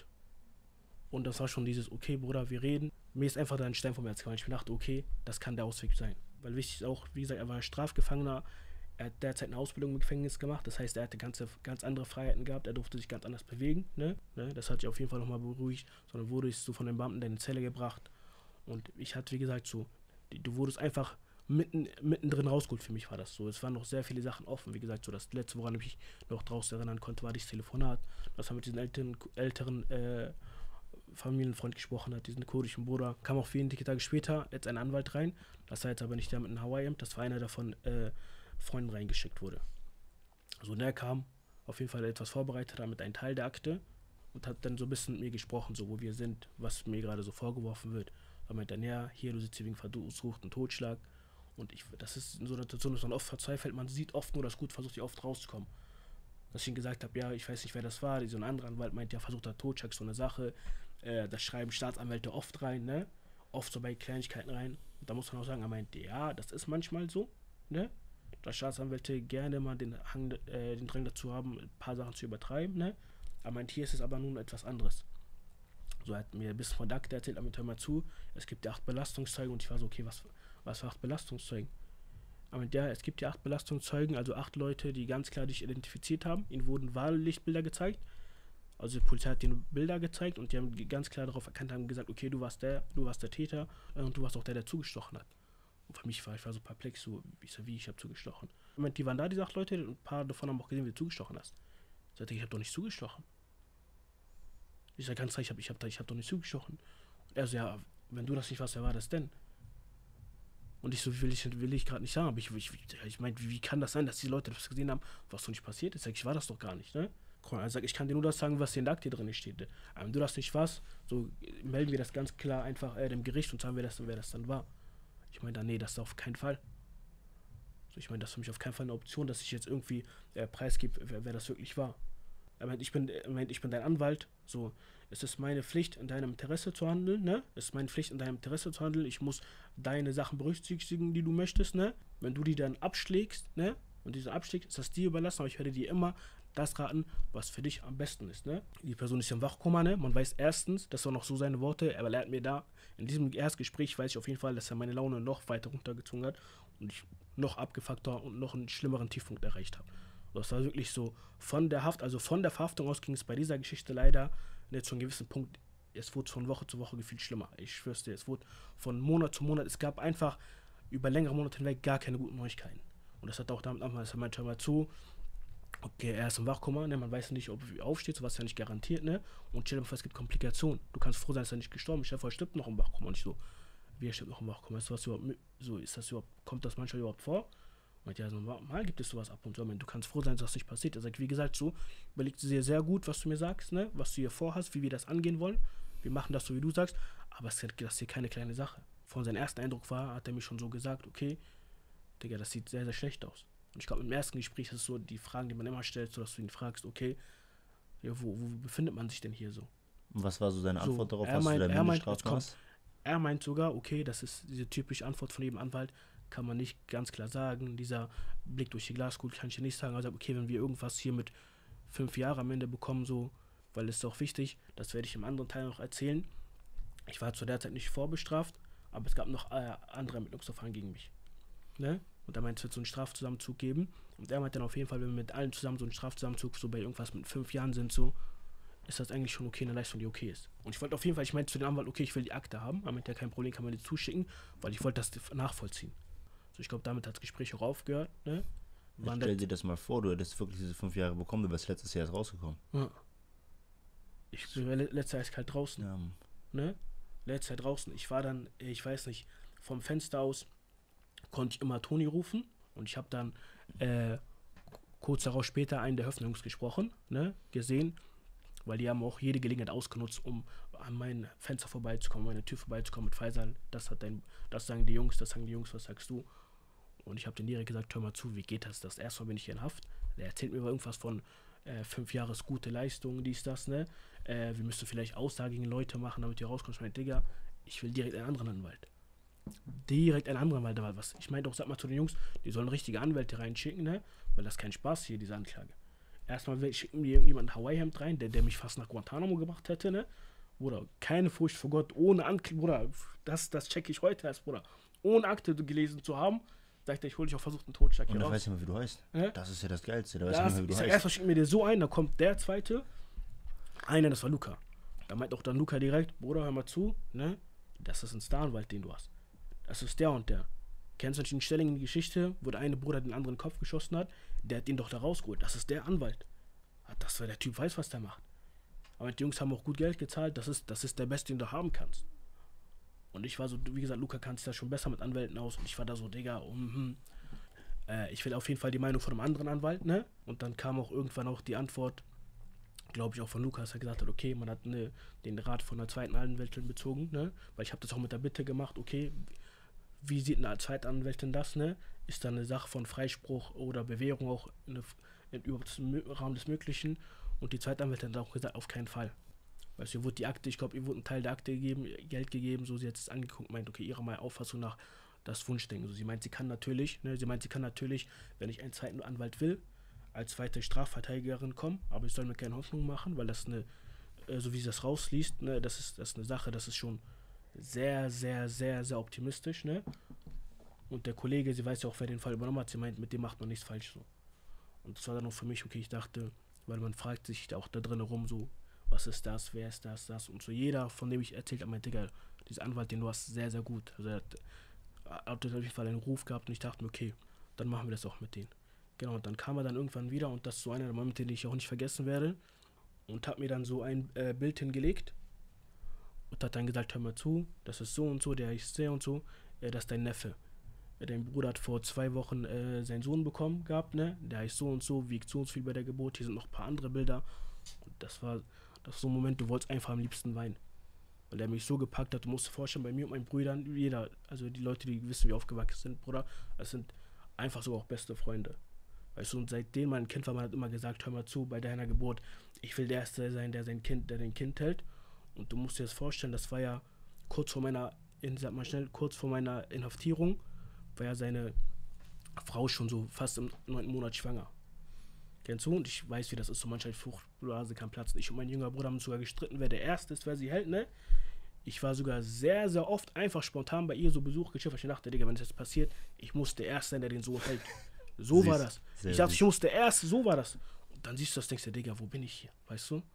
und das war schon dieses, okay Bruder, wir reden. Mir ist einfach da ein Stein vom Herz gefallen. Ich mir dachte, okay, das kann der Ausweg sein. Weil wichtig ist auch, wie gesagt, er war ein Strafgefangener, er hat derzeit eine Ausbildung im Gefängnis gemacht, das heißt, er hatte ganze, ganz andere Freiheiten gehabt, er durfte sich ganz anders bewegen, ne? Ne? Das hat sich auf jeden Fall nochmal beruhigt, sondern wurde ich so von den Beamten in deine Zelle gebracht und ich hatte, wie gesagt, so, du wurdest einfach mitten, mittendrin rausgeholt, für mich war das so. Es waren noch sehr viele Sachen offen, wie gesagt, so das letzte, woran ich mich noch draußen erinnern konnte, war dieses Telefonat, das haben mit diesen älteren, älteren äh, Familienfreund gesprochen hat, diesen kurdischen Bruder. Kam auch wenige Tage später jetzt ein Anwalt rein, das war jetzt aber nicht der mit einem Hawaii-Hemd, das war einer, der von äh, Freunden reingeschickt wurde. Also der kam, auf jeden Fall etwas vorbereitet, damit einen Teil der Akte und hat dann so ein bisschen mit mir gesprochen, so wo wir sind, was mir gerade so vorgeworfen wird. Da meinte er, ja, hier, du sitzt hier wegen Versuch und Totschlag. Und ich, das ist in so einer Situation, dass man oft verzweifelt, man sieht oft nur das Gut, versucht hier oft rauszukommen. Dass ich ihm gesagt habe, ja, ich weiß nicht, wer das war, so ein anderer Anwalt meint, ja, versucht er Totschlag, so eine Sache. Äh, das schreiben Staatsanwälte oft rein, ne? Oft so bei Kleinigkeiten rein. Und da muss man auch sagen, er meinte, ja, das ist manchmal so, ne? Dass Staatsanwälte gerne mal den, Hang, äh, den Drang dazu haben, ein paar Sachen zu übertreiben, ne? Er meint, hier ist es aber nun etwas anderes. So, er hat mir ein bisschen von der Akte erzählt, damit hör mal zu, es gibt ja acht Belastungszeugen und ich war so, okay, was, was für acht Belastungszeugen? Er meint, ja, es gibt ja acht Belastungszeugen, also acht Leute, die ganz klar dich identifiziert haben. Ihnen wurden Wahllichtbilder gezeigt. Also die Polizei hat ihnen Bilder gezeigt und die haben ganz klar darauf erkannt, haben gesagt, okay, du warst der, du warst der Täter und du warst auch der, der zugestochen hat. Und für mich war ich war so perplex, so, ich so, wie, ich habe zugestochen. Ich meine, die waren da, die acht Leute, und ein paar davon haben auch gesehen, wie du zugestochen hast. Ich sagte, ich habe doch nicht zugestochen. Ich sage ganz klar, ich habe ich hab, ich hab doch nicht zugestochen. Und er so, ja, wenn du das nicht warst, wer war das denn? Und ich so, will ich, will ich gerade nicht sagen, aber ich, ich, ich meine, wie, wie kann das sein, dass die Leute das gesehen haben, was doch nicht passiert ist? Ich sage, ich war das doch gar nicht, ne? Er sagt, ich kann dir nur das sagen, was hier in der Akte drin steht. Aber wenn du das nicht warst, so melden wir das ganz klar einfach äh, dem Gericht und sagen wir das dann, wer das dann war. Ich meine, nee, das ist auf keinen Fall. So, ich meine, das ist für mich auf keinen Fall eine Option, dass ich jetzt irgendwie äh, preisgebe, wer, wer das wirklich war. Er meint, ich bin, er meint, ich bin dein Anwalt. So, es ist meine Pflicht, in deinem Interesse zu handeln, ne? Es ist meine Pflicht, in deinem Interesse zu handeln. Ich muss deine Sachen berücksichtigen, die du möchtest, ne? Wenn du die dann abschlägst, ne? Und diese abschlägst, ist das dir überlassen, aber ich werde dir immer das raten, was für dich am besten ist, ne? Die Person ist ja im Wachkoma, ne? Man weiß erstens, das waren noch so seine Worte, aber er hat mir da, in diesem Erstgespräch weiß ich auf jeden Fall, dass er meine Laune noch weiter runtergezogen hat und ich noch abgefuckter und noch einen schlimmeren Tiefpunkt erreicht habe. Das war wirklich so, von der Haft, also von der Verhaftung aus ging es bei dieser Geschichte leider nicht zu einem gewissen Punkt, es wurde von Woche zu Woche gefühlt schlimmer. Ich schwör's dir, es wurde von Monat zu Monat, es gab einfach über längere Monate hinweg gar keine guten Neuigkeiten. Und das hat auch damit angefangen, dass er meinte, hör mal zu, okay, er ist im Wachkoma, ne, man weiß nicht, ob er aufsteht, sowas ist ja nicht garantiert, ne, und stell dir vor, es gibt Komplikationen. Du kannst froh sein, dass er nicht gestorben ist, stell dir vor, er stirbt noch im Wachkoma, und nicht so, wie er stirbt noch im Wachkoma, ist sowas überhaupt, so, ist das überhaupt, kommt das manchmal überhaupt vor? Und ja, so, mal gibt es sowas ab und zu, du kannst froh sein, dass das nicht passiert. Er sagt, wie gesagt, so, überleg dir sehr gut, was du mir sagst, ne, was du hier vorhast, wie wir das angehen wollen, wir machen das so, wie du sagst, aber es ist hier keine kleine Sache. Von seinem ersten Eindruck war, hat er mir schon so gesagt, okay, Digga, das sieht sehr, sehr schlecht aus. Und ich glaube, im ersten Gespräch ist es so die Fragen, die man immer stellt, so dass du ihn fragst, okay, ja, wo, wo befindet man sich denn hier so? Und was war so seine Antwort so, darauf, was meint, du der Mindeststrafe hast? Er meint sogar, okay, das ist diese typische Antwort von jedem Anwalt, kann man nicht ganz klar sagen. Dieser Blick durch die Glaskugel kann ich dir nicht sagen. Also, okay, wenn wir irgendwas hier mit fünf Jahren am Ende bekommen, so, weil es ist auch wichtig, das werde ich im anderen Teil noch erzählen. Ich war zu der Zeit nicht vorbestraft, aber es gab noch äh, andere Ermittlungsverfahren gegen mich. Ne? Und da meinte es wird so einen Strafzusammenzug geben. Und er meinte dann auf jeden Fall, wenn wir mit allen zusammen so einen Strafzusammenzug so bei irgendwas mit fünf Jahren sind, so, ist das eigentlich schon okay, eine Leistung, die okay ist. Und ich wollte auf jeden Fall, ich meinte zu dem Anwalt, okay, ich will die Akte haben, er meinte, ja, kein Problem, kann man die zuschicken, weil ich wollte das nachvollziehen. So, ich glaube, damit hat das Gespräch auch aufgehört, ne? Ich stell dir das mal vor, du hättest wirklich diese fünf Jahre bekommen, du wärst letztes Jahr erst rausgekommen. Ja. Ich war letztes Jahr kalt draußen, Ja. ne? Letztes Jahr draußen, ich war dann, ich weiß nicht, vom Fenster aus konnte ich immer Toni rufen und ich habe dann äh, kurz darauf später einen der Höfner Jungs gesprochen, ne, gesehen, weil die haben auch jede Gelegenheit ausgenutzt, um an mein Fenster vorbeizukommen, an meine Tür vorbeizukommen mit Faisal. Das hat dein, das sagen die Jungs, das sagen die Jungs, was sagst du? Und ich habe den direkt gesagt, hör mal zu, wie geht das? Das erste Mal bin ich hier in Haft. Der erzählt mir irgendwas von äh, fünf Jahres gute Leistung, dies, das, ne? Äh, wir müssen vielleicht Aussagen gegen Leute machen, damit ihr rauskommst. Ich meine, Digga, ich will direkt einen anderen Anwalt. Direkt einen anderen Anwalt. Was? Ich meinte auch, sag mal zu den Jungs, die sollen richtige Anwälte reinschicken, ne? Weil das ist kein Spaß hier, diese Anklage. Erstmal schicken mir irgendjemand ein Hawaii-Hemd rein, der, der mich fast nach Guantanamo gebracht hätte, ne? Bruder, keine Furcht vor Gott, ohne Anklage, Bruder, das, das checke ich heute erst, Bruder. Ohne Akte gelesen zu haben, sagt er, ich hole dich auf versuchten Totschlag hier raus. Und da weiß ich nicht mehr, wie du heißt. Äh? Das ist ja das Geilste, da weiß das, ich nicht mehr, wie du ich sag, heißt. Erstmal schicken mir der so ein, dann kommt der zweite, einer, das war Luca. Da meint auch dann Luca direkt, Bruder, hör mal zu, ne? Das ist ein Staranwalt, den du hast. Das ist der und der. Kennst du nicht in Stellingen die Geschichte, wo der eine Bruder den anderen Kopf geschossen hat? Der hat ihn doch da rausgeholt. Das ist der Anwalt. Das war der Typ, weiß, was der macht. Aber die Jungs haben auch gut Geld gezahlt. Das ist, das ist der Beste, den du haben kannst. Und ich war so, wie gesagt, Luca kannte sich da schon besser mit Anwälten aus. Und ich war da so, Digga, um, äh, ich will auf jeden Fall die Meinung von einem anderen Anwalt, ne? Und dann kam auch irgendwann auch die Antwort, glaube ich, auch von Lukas, der gesagt hat, okay, man hat ne, den Rat von der zweiten Anwältin bezogen, ne? Weil ich habe das auch mit der Bitte gemacht, okay, wie sieht eine zweite Anwältin das, ne? Ist da eine Sache von Freispruch oder Bewährung auch eine, in, im Rahmen des Möglichen? Und die zweite Anwältin hat auch gesagt, auf keinen Fall. Weißt du, ihr wurde die Akte, ich glaube, ihr wurde ein Teil der Akte gegeben, Geld gegeben, so sie hat es angeguckt, meint, okay, ihrer mal Auffassung nach das Wunschdenken. So, sie meint, sie kann natürlich, ne, sie meint, sie kann natürlich, wenn ich einen zweiten Anwalt will, als zweite Strafverteidigerin kommen, aber ich soll mir keine Hoffnung machen, weil das eine, äh, so wie sie das rausliest, ne, das ist, das ist eine Sache, das ist schon sehr, sehr, sehr, sehr optimistisch, ne? Und der Kollege, sie weiß ja auch, wer den Fall übernommen hat, sie meint, mit dem macht man nichts falsch, so. Und das war dann auch für mich, okay, ich dachte, weil man fragt sich auch da drin rum, so, was ist das, wer ist das, das, und so jeder, von dem ich erzählt habe, meinte, Digga, dieser Anwalt, den du hast, sehr, sehr gut. Also er hat, hat auf jeden Fall einen Ruf gehabt und ich dachte mir, okay, dann machen wir das auch mit denen. Genau, und dann kam er dann irgendwann wieder und das ist so einer der Momente, den ich auch nicht vergessen werde, und hat mir dann so ein äh, Bild hingelegt und hat dann gesagt, hör mal zu, das ist so und so, der ist sehr und so, äh, das ist dein Neffe. Äh, dein Bruder hat vor zwei Wochen äh, seinen Sohn bekommen gehabt, ne? Der heißt so und so, wiegt so und so viel bei der Geburt, hier sind noch ein paar andere Bilder. Und das war, das war so ein Moment, du wolltest einfach am liebsten weinen. Weil der mich so gepackt hat, du musst dir vorstellen, bei mir und meinen Brüdern, jeder, also die Leute, die wissen, wie aufgewachsen sind, Bruder, das sind einfach sogar auch beste Freunde. Weißt du, und seitdem mein Kind war, man hat immer gesagt, hör mal zu, bei deiner Geburt, ich will der Erste sein, der sein Kind, der dein Kind hält. Und du musst dir das vorstellen, das war ja kurz vor meiner, in, sag mal schnell, kurz vor meiner Inhaftierung, war ja seine Frau schon so fast im neunten Monat schwanger. Kennst du? Und ich weiß, wie das ist, so manchmal Fruchtblase kann platzen. Ich und mein jüngerer Bruder haben sogar gestritten, wer der Erste ist, wer sie hält, ne? Ich war sogar sehr, sehr oft einfach spontan bei ihr so Besuch geschickt, weil ich dachte, Digga, wenn das jetzt passiert, ich muss der Erste sein, der den Sohn hält. So Siehst, war das. Ich dachte, ich muss der Erste, so war das. Und dann siehst du das, denkst du, Digga, wo bin ich hier? Weißt du?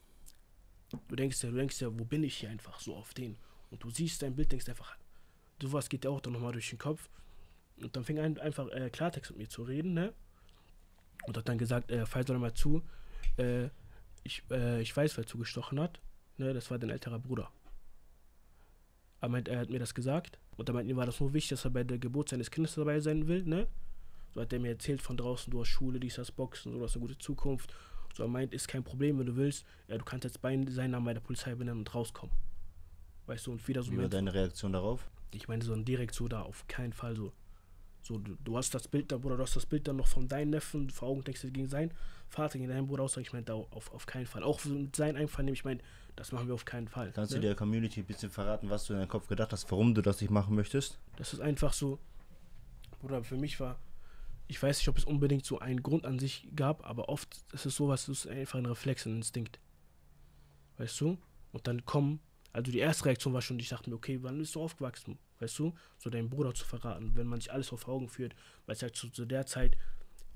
Du denkst ja, du denkst ja, wo bin ich hier einfach so auf den? Und du siehst dein Bild, denkst einfach, sowas geht ja auch dann nochmal durch den Kopf. Und dann fing er einfach äh, Klartext mit mir zu reden, ne? Und hat dann gesagt, äh, Faisal, mal zu, äh, ich, äh, ich weiß, wer zugestochen hat, ne? Das war dein älterer Bruder. Er meint, er hat mir das gesagt. Und er meint, ihm war das nur wichtig, dass er bei der Geburt seines Kindes dabei sein will, ne? So hat er mir erzählt von draußen, du hast Schule, dies, das, Boxen, du hast eine gute Zukunft. So, er meint, ist kein Problem, wenn du willst. Ja, du kannst jetzt bei seinen Namen bei der Polizei benennen und rauskommen. Weißt du, und wieder so. Wie war deine Reaktion darauf? Ich meine, so direkt so da, auf keinen Fall so. So, du, du hast das Bild da, Bruder, du hast das Bild dann noch von deinen Neffen vor Augen, denkst du gegen seinen Vater, gegen deinen Bruder aus. Ich meine, da auf, auf keinen Fall. Auch mit seinem Einvernehmen, ich meine, das machen wir auf keinen Fall. Kannst ne? du der Community ein bisschen verraten, was du in deinem Kopf gedacht hast, warum du das nicht machen möchtest? Das ist einfach so, Bruder, für mich war, ich weiß nicht, ob es unbedingt so einen Grund an sich gab, aber oft ist es sowas, das ist einfach ein Reflex, ein Instinkt. Weißt du? Und dann kommen, also die erste Reaktion war schon, ich dachte mir, okay, wann bist du aufgewachsen? Weißt du? So deinen Bruder zu verraten, wenn man sich alles auf Augen führt, weil es halt zu, zu der Zeit,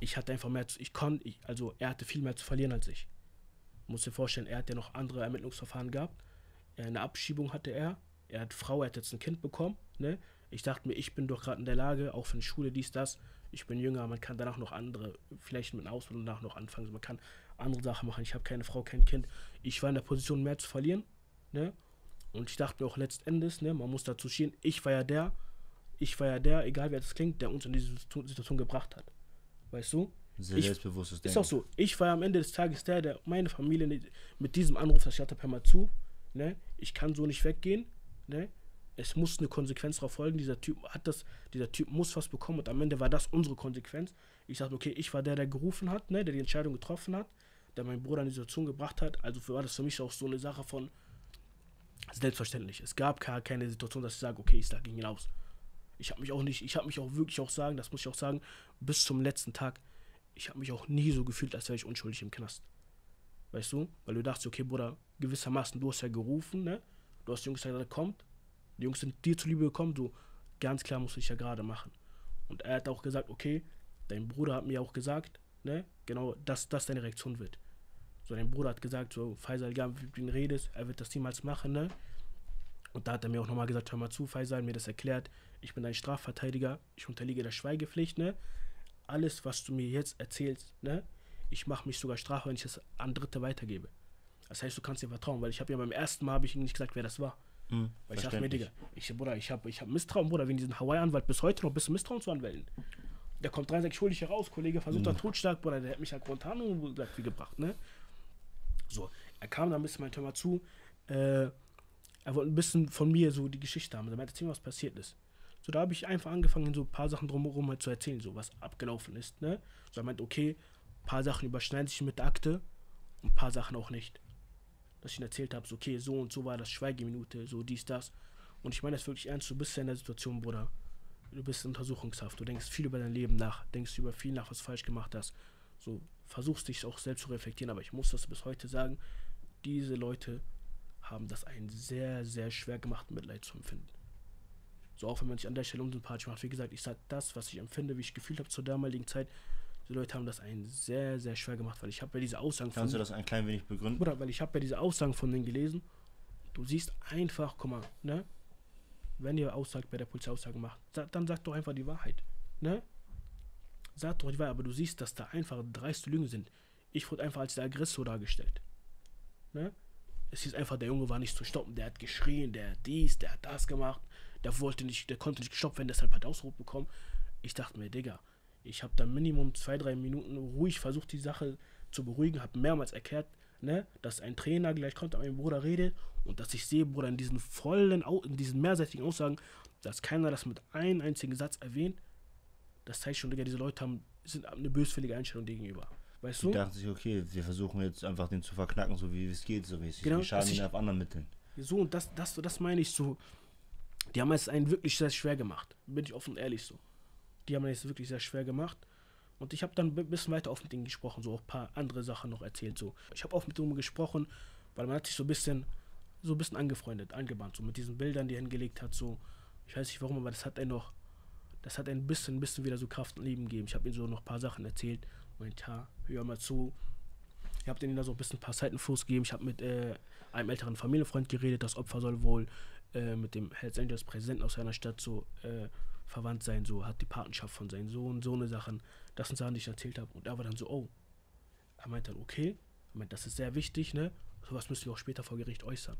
ich hatte einfach mehr zu, ich konnte, ich, also er hatte viel mehr zu verlieren als ich. Muss dir vorstellen, er hat ja noch andere Ermittlungsverfahren gehabt. Eine Abschiebung hatte er. Er hat Frau, er hat jetzt ein Kind bekommen. Ne? Ich dachte mir, ich bin doch gerade in der Lage, auch für eine Schule, dies, das. Ich bin jünger, man kann danach noch andere, vielleicht mit einer Ausbildung danach noch anfangen. Man kann andere Sachen machen. Ich habe keine Frau, kein Kind. Ich war in der Position, mehr zu verlieren. Ne? Und ich dachte mir auch letztendlich, ne, man muss dazu stehen, ich war ja der, ich war ja der, egal wer das klingt, der uns in diese Situation gebracht hat. Weißt du? Sehr ich, selbstbewusstes Denken. Ist auch so. Ich war am Ende des Tages der, der meine Familie mit diesem Anruf, das ich hatte, hör mal zu, ne? Ich kann so nicht weggehen, ne? Es muss eine Konsequenz darauf folgen. Dieser Typ hat das, dieser Typ muss was bekommen und am Ende war das unsere Konsequenz. Ich sagte, okay, ich war der, der gerufen hat, ne? Der die Entscheidung getroffen hat, der meinen Bruder in die Situation gebracht hat. Also war das für mich auch so eine Sache von selbstverständlich. Es gab keine Situation, dass ich sage, okay, ich sage gegen ihn aus. Ich habe mich auch nicht, ich habe mich auch wirklich auch sagen, das muss ich auch sagen, bis zum letzten Tag, ich habe mich auch nie so gefühlt, als wäre ich unschuldig im Knast. Weißt du? Weil du dachtest, okay, Bruder, gewissermaßen, du hast ja gerufen, ne? Du hast die Jungs gesagt, kommt. Die Jungs sind dir zuliebe gekommen, du, ganz klar musst du dich ja gerade machen. Und er hat auch gesagt, okay, dein Bruder hat mir auch gesagt, ne? Genau, dass das deine Reaktion wird. So, dein Bruder hat gesagt, so, Faisal, egal wie du ihn redest, er wird das niemals machen, ne? Und da hat er mir auch nochmal gesagt, hör mal zu, Faisal, mir das erklärt, ich bin ein Strafverteidiger, ich unterliege der Schweigepflicht, ne? Alles, was du mir jetzt erzählst, ne? Ich mache mich sogar strafbar, wenn ich das an Dritte weitergebe. Das heißt, du kannst dir vertrauen, weil ich habe ja beim ersten Mal habe ich ihm nicht gesagt, wer das war. Hm, weil ich dachte mir, Digga, ich, Bruder, ich habe ich hab Misstrauen, Bruder, wegen diesem Hawaii-Anwalt bis heute noch ein bisschen Misstrauen zu anwenden. Der kommt rein, sagt, ich hol dich hier raus, Kollege, versucht er hm. Totschlag, Bruder, der hat mich halt Guantanamo gesagt, wie gebracht, ne? So, er kam dann ein bisschen, meinte, hör mal zu, äh, er wollte ein bisschen von mir so die Geschichte haben. Er meinte, erzähl, was passiert ist. So, da habe ich einfach angefangen, so ein paar Sachen drumherum halt zu erzählen, so was abgelaufen ist, ne? So, er meinte, okay, ein paar Sachen überschneiden sich mit der Akte und ein paar Sachen auch nicht. Dass ich ihm erzählt habe, so, okay, so und so war das, Schweigeminute, so dies, das. Und ich meine das wirklich ernst, du bist ja in der Situation, Bruder. Du bist in Untersuchungshaft, du denkst viel über dein Leben nach, denkst über viel nach, was du falsch gemacht hast. So, versuchst dich auch selbst zu reflektieren, aber ich muss das bis heute sagen, diese Leute haben das einen sehr, sehr schwer gemacht, Mitleid zu empfinden. So, auch wenn man sich an der Stelle unsympathisch macht. Wie gesagt, ich sage das, was ich empfinde, wie ich gefühlt habe zur damaligen Zeit. Die Leute haben das einen sehr, sehr schwer gemacht, weil ich habe ja diese Aussagen von... Kannst du das ein klein wenig begründen? Oder weil ich habe ja diese Aussagen von denen gelesen. Du siehst einfach, guck mal, ne? Wenn ihr aussagt, bei der Polizei Aussagen macht, dann sagt doch einfach die Wahrheit, ne? Sag doch die Wahrheit, aber du siehst, dass da einfach dreiste Lügen sind. Ich wurde einfach als der Aggressor dargestellt, ne? Es hieß einfach, der Junge war nicht zu stoppen, der hat geschrien, der hat dies, der hat das gemacht, der wollte nicht, der konnte nicht gestoppt werden, deshalb hat er Ausruf bekommen. Ich dachte mir, Digga, ich habe da Minimum zwei, drei Minuten ruhig versucht, die Sache zu beruhigen, habe mehrmals erklärt, ne, dass ein Trainer gleich kommt, mit meinem Bruder redet und dass ich sehe, Bruder, in diesen vollen, in diesen mehrseitigen Aussagen, dass keiner das mit einem einzigen Satz erwähnt. Das zeigt schon, Digga, diese Leute haben, sind eine böswillige Einstellung gegenüber. Weißt du? Die dachten sich, okay, wir versuchen jetzt einfach den zu verknacken, so wie es geht, so mäßig. Genau, wir schaden ihn auf anderen Mitteln. So, und das, das, das meine ich so. Die haben es einen wirklich sehr schwer gemacht. Bin ich offen und ehrlich so. Die haben es wirklich sehr schwer gemacht. Und ich habe dann ein bisschen weiter auf mit denen gesprochen, so auch ein paar andere Sachen noch erzählt. So. Ich habe auch mit denen gesprochen, weil man hat sich so ein bisschen, so ein bisschen angefreundet, angebahnt, so mit diesen Bildern, die er hingelegt hat. So. Ich weiß nicht warum, aber das hat einen noch, das hat ein bisschen, ein bisschen wieder so Kraft und Leben gegeben. Ich habe ihnen so noch ein paar Sachen erzählt. Meint, ja, hör mal zu. Ich habe denen da so ein bisschen ein paar Seitenfuß gegeben. Ich habe mit äh, einem älteren Familienfreund geredet. Das Opfer soll wohl äh, mit dem Hells Angels Präsidenten aus seiner Stadt so äh, verwandt sein. So hat die Patenschaft von seinem Sohn, so eine Sachen. Das sind Sachen, die ich erzählt habe. Und er war dann so, oh. Er meint dann, okay. Er meint, das ist sehr wichtig, ne? Sowas müssen wir auch später vor Gericht äußern.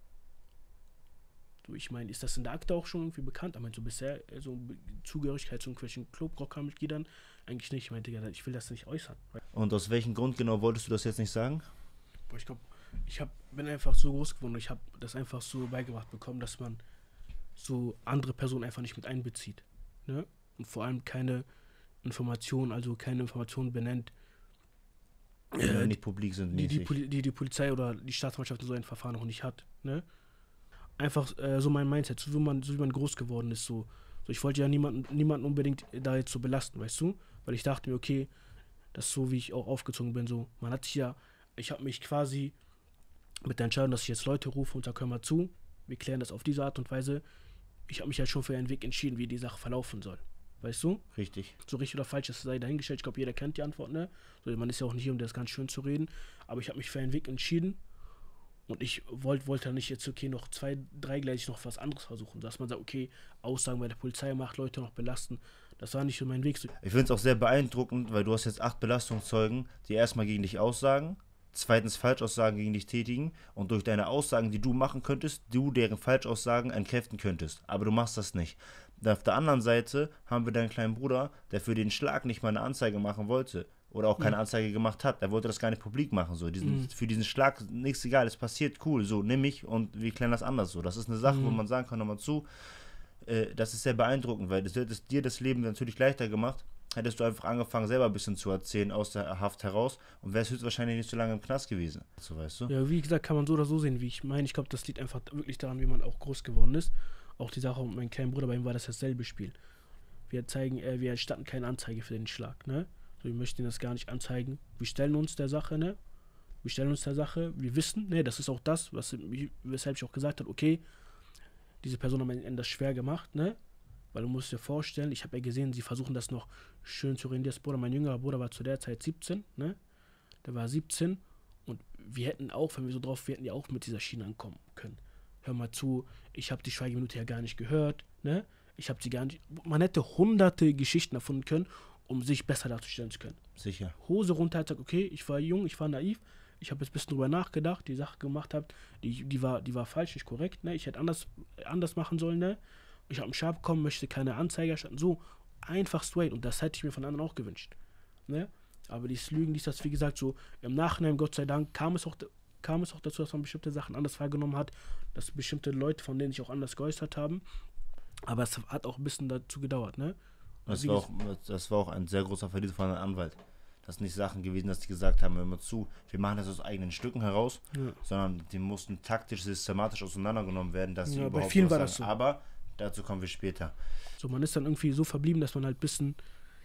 So, ich meine, ist das in der Akte auch schon irgendwie bekannt? Er meint, so bisher, so Zugehörigkeit zu irgendwelchen Club-Rocker-Mitgliedern eigentlich nicht. Ich meinte, ich will das nicht äußern. Und aus welchem Grund genau wolltest du das jetzt nicht sagen? Boah, ich glaube, ich hab, bin einfach so groß geworden. Ich habe das einfach so beigebracht bekommen, dass man so andere Personen einfach nicht mit einbezieht. Ne? Und vor allem keine Informationen, also keine Informationen benennt, die äh, nicht publik sind. Die die, Poli- die die Polizei oder die Staatsanwaltschaft in so ein Verfahren noch nicht hat. Ne? Einfach äh, so mein Mindset, so wie, man, so wie man groß geworden ist. So. So, ich wollte ja niemanden, niemanden unbedingt da jetzt so belasten, weißt du? Weil ich dachte mir, okay, das ist so, wie ich auch aufgezogen bin. So, man hat sich ja, ich habe mich quasi mit der Entscheidung, dass ich jetzt Leute rufe und sage, hör mal zu, wir klären das auf diese Art und Weise. Ich habe mich halt schon für einen Weg entschieden, wie die Sache verlaufen soll. weißt du? Richtig. So richtig oder falsch, das sei dahingestellt. Ich glaube, jeder kennt die Antwort, ne? So, man ist ja auch nicht hier, um das ganz schön zu reden. Aber ich habe mich für einen Weg entschieden. Und ich wollte wollt dann nicht jetzt, okay, noch zwei, dreigleisig noch was anderes versuchen. Dass man sagt, okay, Aussagen bei der Polizei macht, Leute noch belasten. Das war nicht so mein Weg. Ich finde es auch sehr beeindruckend, weil du hast jetzt acht Belastungszeugen, die erstmal gegen dich aussagen, zweitens Falschaussagen gegen dich tätigen und durch deine Aussagen, die du machen könntest, du deren Falschaussagen entkräften könntest. Aber du machst das nicht. Auf der anderen Seite haben wir deinen kleinen Bruder, der für den Schlag nicht mal eine Anzeige machen wollte oder auch keine mhm. Anzeige gemacht hat. Der wollte das gar nicht publik machen. So. Diesen, mhm. Für diesen Schlag nichts egal, es passiert, cool, so, nimm mich und wir klären das anders. So. Das ist eine Sache, mhm. wo man sagen kann, nochmal zu, äh, das ist sehr beeindruckend, weil das hätte dir das Leben natürlich leichter gemacht, hättest du einfach angefangen, selber ein bisschen zu erzählen aus der Haft heraus und wärst höchstwahrscheinlich nicht so lange im Knast gewesen. So, weißt du? Ja, wie gesagt, kann man so oder so sehen, wie ich meine. Ich glaube, das liegt einfach wirklich daran, wie man auch groß geworden ist. Auch die Sache mit meinem kleinen Bruder, bei ihm war das dasselbe Spiel. Wir zeigen, äh, wir erstatten keine Anzeige für den Schlag, ne? So, wir möchten das gar nicht anzeigen. Wir stellen uns der Sache, ne? Wir stellen uns der Sache, wir wissen, ne, das ist auch das, was, weshalb ich auch gesagt habe, okay, diese Person hat mir das schwer gemacht, ne? Weil du musst dir vorstellen, ich habe ja gesehen, sie versuchen das noch schön zu reden. Das Bruder, mein jüngerer Bruder war zu der Zeit siebzehn, ne? Der war siebzehn und wir hätten auch, wenn wir so drauf, wir hätten ja auch mit dieser Schiene ankommen können. Hör mal zu, ich habe die Schweigeminute ja gar nicht gehört, ne? Ich habe sie gar nicht, man hätte hunderte Geschichten erfunden können, um sich besser darzustellen zu können. Sicher. Hose runter, hat gesagt, okay, ich war jung, ich war naiv, ich habe jetzt ein bisschen drüber nachgedacht, die Sache gemacht habe, die, die, war, die war falsch, nicht korrekt, ne? Ich hätte anders, anders machen sollen, ne? Ich habe einen Schab bekommen, möchte keine Anzeige erstatten, so einfach straight und das hätte ich mir von anderen auch gewünscht, ne? Aber dieses Lügen, dies, das, wie gesagt, so im Nachhinein, Gott sei Dank, kam es auch, kam es auch dazu, dass man bestimmte Sachen anders wahrgenommen hat, dass bestimmte Leute, von denen sich auch anders geäußert haben, aber es hat auch ein bisschen dazu gedauert, ne? Das war, auch, das war auch ein sehr großer Verdienst von einem Anwalt. Das sind nicht Sachen gewesen, dass die gesagt haben, hör mal zu, wir machen das aus eigenen Stücken heraus, ja. sondern die mussten taktisch, systematisch auseinandergenommen werden, dass sie ja, überhaupt bei vielen war das so. Aber dazu kommen wir später. So, man ist dann irgendwie so verblieben, dass man halt ein bisschen,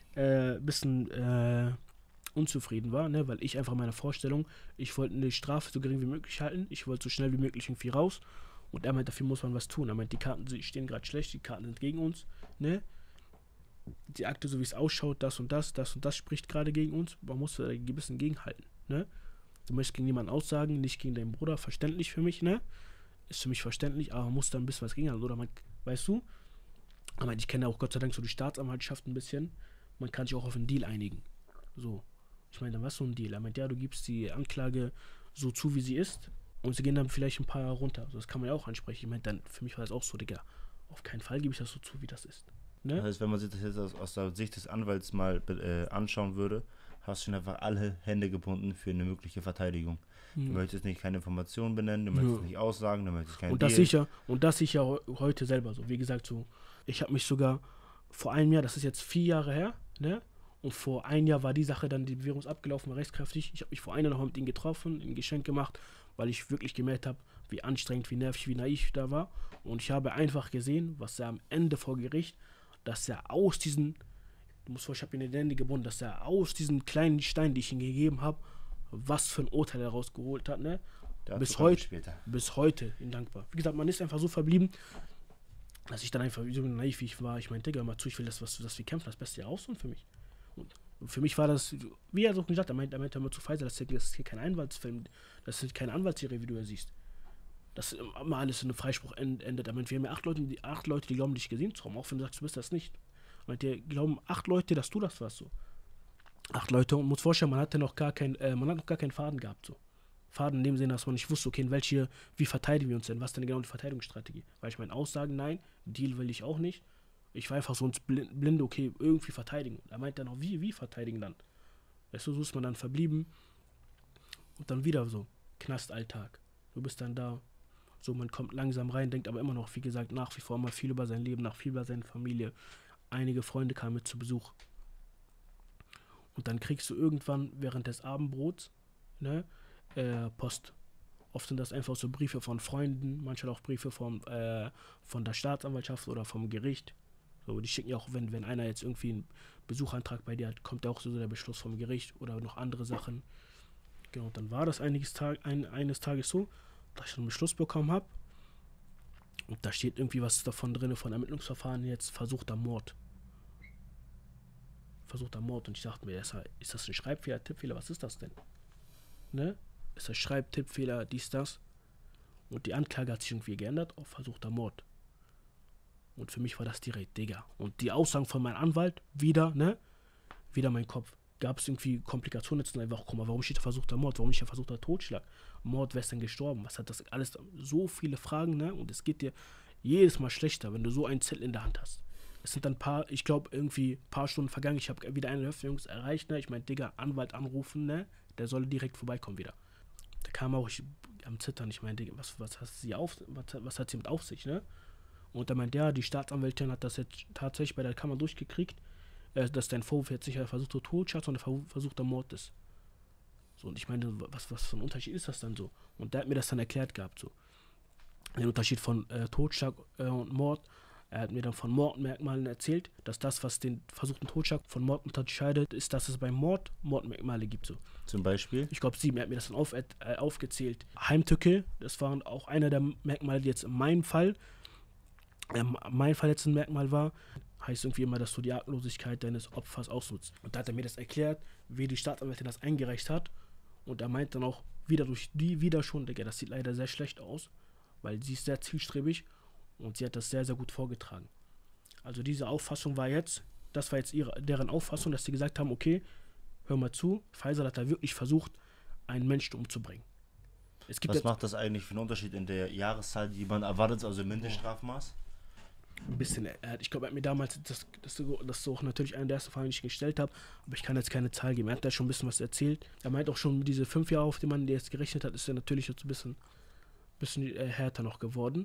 äh, bisschen äh, unzufrieden war, ne? Weil ich einfach meine Vorstellung, ich wollte eine Strafe so gering wie möglich halten, ich wollte so schnell wie möglich irgendwie raus und er meint, dafür muss man was tun. Er meint, die Karten stehen gerade schlecht, die Karten sind gegen uns, ne? Die Akte, so wie es ausschaut, das und das, das und das spricht gerade gegen uns, man muss da ein bisschen gegenhalten, ne? Du möchtest gegen niemanden aussagen, nicht gegen deinen Bruder, verständlich für mich, ne? Ist für mich verständlich, aber man muss da ein bisschen was gegenhalten, oder man, weißt du? Aber ich kenne auch Gott sei Dank so die Staatsanwaltschaft ein bisschen, man kann sich auch auf einen Deal einigen, so. Ich meine, dann was so ein Deal? Er meint, ja, du gibst die Anklage so zu, wie sie ist und sie gehen dann vielleicht ein paar runter, so, das kann man ja auch ansprechen. Ich meine, dann, für mich war das auch so, Digga, auf keinen Fall gebe ich das so zu, wie das ist. Ne? Das heißt, wenn man sich das jetzt aus, aus der Sicht des Anwalts mal äh, anschauen würde, hast du schon einfach alle Hände gebunden für eine mögliche Verteidigung. Mhm. Du möchtest nicht keine Informationen benennen, du möchtest ja. nicht aussagen, du möchtest keinen und das sicher Und das sicher heute selber so. Wie gesagt, so, ich habe mich sogar vor einem Jahr, das ist jetzt vier Jahre her, ne? Und vor einem Jahr war die Sache dann, die Bewährung ist abgelaufen, war rechtskräftig. Ich habe mich vor einem Jahr noch mal mit ihm getroffen, ein Geschenk gemacht, weil ich wirklich gemerkt habe, wie anstrengend, wie nervig, wie naiv ich da war. Und ich habe einfach gesehen, was er am Ende vor Gericht, dass er aus diesen, du musst vorstellen, ich habe ihn in die Hände gebunden, dass er aus diesen kleinen Steinen, die ich ihm gegeben habe, was für ein Urteil er rausgeholt hat, ne? Bis heute, bis heute ihm dankbar. Wie gesagt, man ist einfach so verblieben, dass ich dann einfach so naiv wie ich war, ich meinte, Digga, mal zu, ich will das, was, was wir kämpfen, das Beste herausholen für mich. Und für mich war das, wie er so gesagt hat, er meinte, er meinte immer zu Pfizer, das ist hier kein Anwaltsfilm, das ist keine Anwaltsserie, wie du ja siehst. Dass immer alles in einem Freispruch endet. Er meinte, wir haben ja acht Leute, die, acht Leute, die glauben, dich gesehen zu haben, auch wenn du sagst, du bist das nicht. Er meinte, die glauben acht Leute, dass du das warst, so. Acht Leute, und muss vorstellen, man hatte noch gar kein, äh, man hat noch gar keinen Faden gehabt, so. Faden in dem Sinne, dass man nicht wusste, okay, in welche, wie verteidigen wir uns denn, was denn genau die Verteidigungsstrategie? Weil ich meine, Aussagen, nein, Deal will ich auch nicht. Ich war einfach so ins Blinde, okay, irgendwie verteidigen. Er meint dann auch, wie, wie verteidigen dann? Weißt du, so ist man dann verblieben. Und dann wieder so, Knastalltag. Du bist dann da, so, man kommt langsam rein, denkt aber immer noch, wie gesagt, nach wie vor immer viel über sein Leben, nach viel über seine Familie. Einige Freunde kamen mit zu Besuch. Und dann kriegst du irgendwann während des Abendbrots, ne, äh, Post. Oft sind das einfach so Briefe von Freunden, manchmal auch Briefe vom, äh, von der Staatsanwaltschaft oder vom Gericht. So, die schicken ja auch, wenn, wenn einer jetzt irgendwie einen Besuchantrag bei dir hat, kommt ja auch so der Beschluss vom Gericht oder noch andere Sachen. Genau, dann war das einiges Tag, ein, eines Tages so, dass ich einen Beschluss bekommen habe. Und da steht irgendwie was davon drin, von Ermittlungsverfahren jetzt versuchter Mord. versuchter Mord. Und ich dachte mir, ist das ein Schreibfehler, Tippfehler, was ist das denn? Ne? Ist das Schreib-, Tippfehler, dies, das? Und die Anklage hat sich irgendwie geändert auf versuchter Mord. Und für mich war das direkt, Digga. Und die Aussagen von meinem Anwalt, wieder, ne? Wieder mein Kopf. Gab es irgendwie Komplikationen jetzt einfach, guck mal, warum steht da versuchter Mord? Warum nicht der versuchter Totschlag? Mord, wer ist denn gestorben? Was hat das alles? So viele Fragen, ne? Und es geht dir jedes Mal schlechter, wenn du so einen Zettel in der Hand hast. Es sind dann ein paar, ich glaube, irgendwie ein paar Stunden vergangen. Ich habe wieder eine der Jungs erreicht, ne? Ich meine, Digga, Anwalt anrufen, ne? Der soll direkt vorbeikommen wieder. Da kam auch, ich am Zittern, ich meine, Digga, was, was, hat sie auf, was, was hat sie mit auf sich, ne? Und er meint, ja, die Staatsanwältin hat das jetzt tatsächlich bei der Kammer durchgekriegt, äh, dass dein Vorwurf jetzt nicht der versuchte Totschlag, sondern der versuchte Mord ist. So, und ich meine, was, was für ein Unterschied ist das dann so? Und der hat mir das dann erklärt gehabt, so. Den Unterschied von äh, Totschlag äh, und Mord. Er hat mir dann von Mordmerkmalen erzählt, dass das, was den versuchten Totschlag von Mord unterscheidet, ist, dass es beim Mord Mordmerkmale gibt. So. Zum Beispiel? Ich glaube sieben, er hat mir das dann auf, äh, aufgezählt. Heimtücke, das waren auch einer der Merkmale, die jetzt in meinem Fall, ähm, mein Fall jetzt ein Merkmal war, heißt irgendwie immer, dass du die Arglosigkeit deines Opfers ausnutzt. Und da hat er mir das erklärt, wie die Staatsanwältin das eingereicht hat. Und er meint dann auch, wieder durch die, wieder schon, Digga, das sieht leider sehr schlecht aus, weil sie ist sehr zielstrebig. Und sie hat das sehr, sehr gut vorgetragen. Also diese Auffassung war jetzt, das war jetzt ihre, deren Auffassung, dass sie gesagt haben, okay, hör mal zu, Faisal hat da wirklich versucht, einen Menschen umzubringen. Es gibt Was macht das eigentlich für einen Unterschied in der Jahreszahl, die man erwartet, also im Mindeststrafmaß? Ein bisschen, ich glaube, er hat mir damals, das, das, das ist auch natürlich einer der ersten Fragen, die ich gestellt habe, aber ich kann jetzt keine Zahl geben. Er hat da schon ein bisschen was erzählt. Er meint auch schon, diese fünf Jahre, auf die man jetzt gerechnet hat, ist er natürlich jetzt ein bisschen, bisschen härter noch geworden.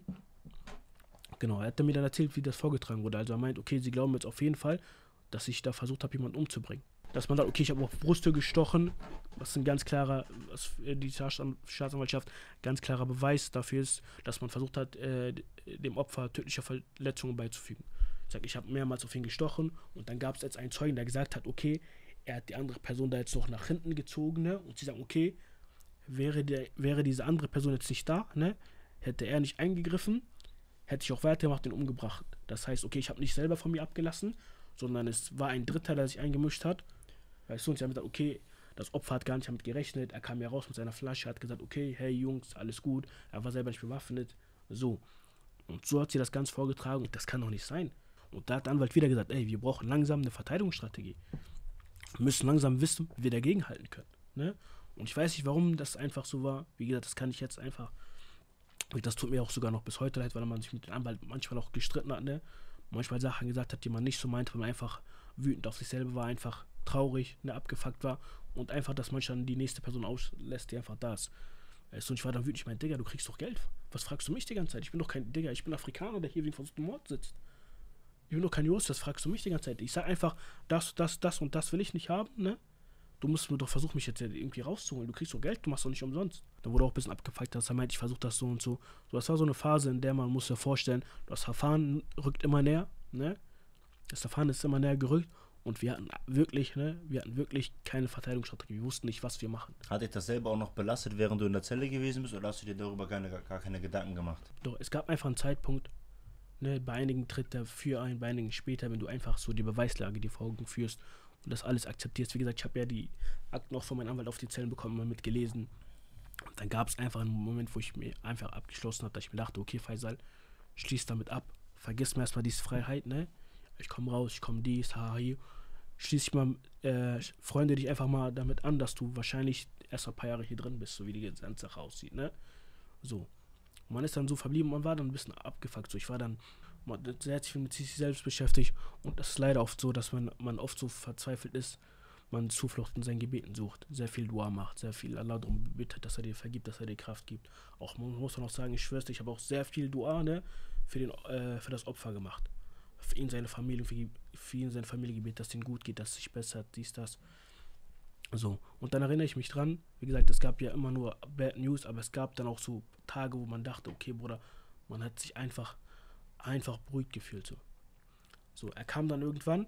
Genau, er hat mir dann erzählt, wie das vorgetragen wurde. Also er meint, okay, sie glauben jetzt auf jeden Fall, dass ich da versucht habe, jemanden umzubringen. Dass man sagt, okay, ich habe auf Brüste gestochen, was ein ganz klarer, was die Staatsanwaltschaft ganz klarer Beweis dafür ist, dass man versucht hat, äh, dem Opfer tödliche Verletzungen beizufügen. Ich sage, ich habe mehrmals auf ihn gestochen und dann gab es jetzt einen Zeugen, der gesagt hat, okay, er hat die andere Person da jetzt noch nach hinten gezogen, ne? Und sie sagen, okay, wäre, der, wäre diese andere Person jetzt nicht da, ne? Hätte er nicht eingegriffen, hätte ich auch weitergemacht, den umgebracht. Das heißt, okay, ich habe nicht selber von mir abgelassen, sondern es war ein Dritter, der sich eingemischt hat. Weißt du, und sie haben gesagt, okay, das Opfer hat gar nicht damit gerechnet, er kam ja raus mit seiner Flasche, hat gesagt, okay, hey Jungs, alles gut, er war selber nicht bewaffnet, so. Und so hat sie das Ganze vorgetragen und das kann doch nicht sein. Und da hat der Anwalt wieder gesagt, ey, wir brauchen langsam eine Verteidigungsstrategie. Wir müssen langsam wissen, wie wir dagegenhalten können, ne? Und ich weiß nicht, warum das einfach so war. Wie gesagt, das kann ich jetzt einfach... Das tut mir auch sogar noch bis heute leid, weil man sich mit dem Anwalt manchmal auch gestritten hat, ne? Manchmal Sachen gesagt hat, die man nicht so meinte, weil man einfach wütend auf sich selber war, einfach traurig, ne, abgefuckt war und einfach, dass man dann die nächste Person auslässt, die einfach da ist. Weißt du, und ich war dann wütend, ich meine, Digga, du kriegst doch Geld. Was fragst du mich die ganze Zeit? Ich bin doch kein Digga, ich bin Afrikaner, der hier wegen versuchten Mord sitzt. Ich bin doch kein Jurist, das fragst du mich die ganze Zeit. Ich sag einfach, das, das, das und das will ich nicht haben, ne? Du musst mir doch versuchen, mich jetzt irgendwie rauszuholen. Du kriegst doch Geld, du machst doch nicht umsonst. Dann wurde auch ein bisschen abgefuckt, dass er meint, ich versuche das so und so. So, das war so eine Phase, in der man muss sich vorstellen, das Verfahren rückt immer näher, ne? Das Verfahren ist immer näher gerückt und wir hatten wirklich, ne, wir hatten wirklich keine Verteidigungsstrategie. Wir wussten nicht, was wir machen. Hat dich das selber auch noch belastet, während du in der Zelle gewesen bist, oder hast du dir darüber keine, gar keine Gedanken gemacht? Doch, es gab einfach einen Zeitpunkt, ne, bei einigen tritt der für ein, bei einigen später, wenn du einfach so die Beweislage, die vor Augen führst und das alles akzeptierst. Wie gesagt, ich habe ja die Akten auch von meinem Anwalt auf die Zellen bekommen, mal mitgelesen. Und dann gab es einfach einen Moment, wo ich mir einfach abgeschlossen habe, dass ich mir dachte, okay, Faisal, schließ damit ab. Vergiss mir erstmal diese Freiheit, ne? Ich komme raus, ich komme dies, haha, hier. Schließ dich mal, äh, freunde dich einfach mal damit an, dass du wahrscheinlich erst ein paar Jahre hier drin bist, so wie die ganze Sache aussieht, ne? So. Und man ist dann so verblieben, man war dann ein bisschen abgefuckt, so. Ich war dann sehr viel mit sich selbst beschäftigt und das ist leider oft so, dass man, man oft so verzweifelt ist, man Zuflucht in seinen Gebeten sucht, sehr viel Dua macht, sehr viel Allah darum bittet, dass er dir vergibt, dass er dir Kraft gibt. Auch man muss man auch sagen, ich schwör's dir, ich habe auch sehr viel Dua, ne, für, den, äh, für das Opfer gemacht. Für ihn, seine Familie, für, für ihn, seine Familie gebetet, dass es ihm gut geht, dass es sich bessert, dies, das. So, und dann erinnere ich mich dran, wie gesagt, es gab ja immer nur Bad News, aber es gab dann auch so Tage, wo man dachte, okay, Bruder, man hat sich einfach einfach beruhigt gefühlt, so. So, er kam dann irgendwann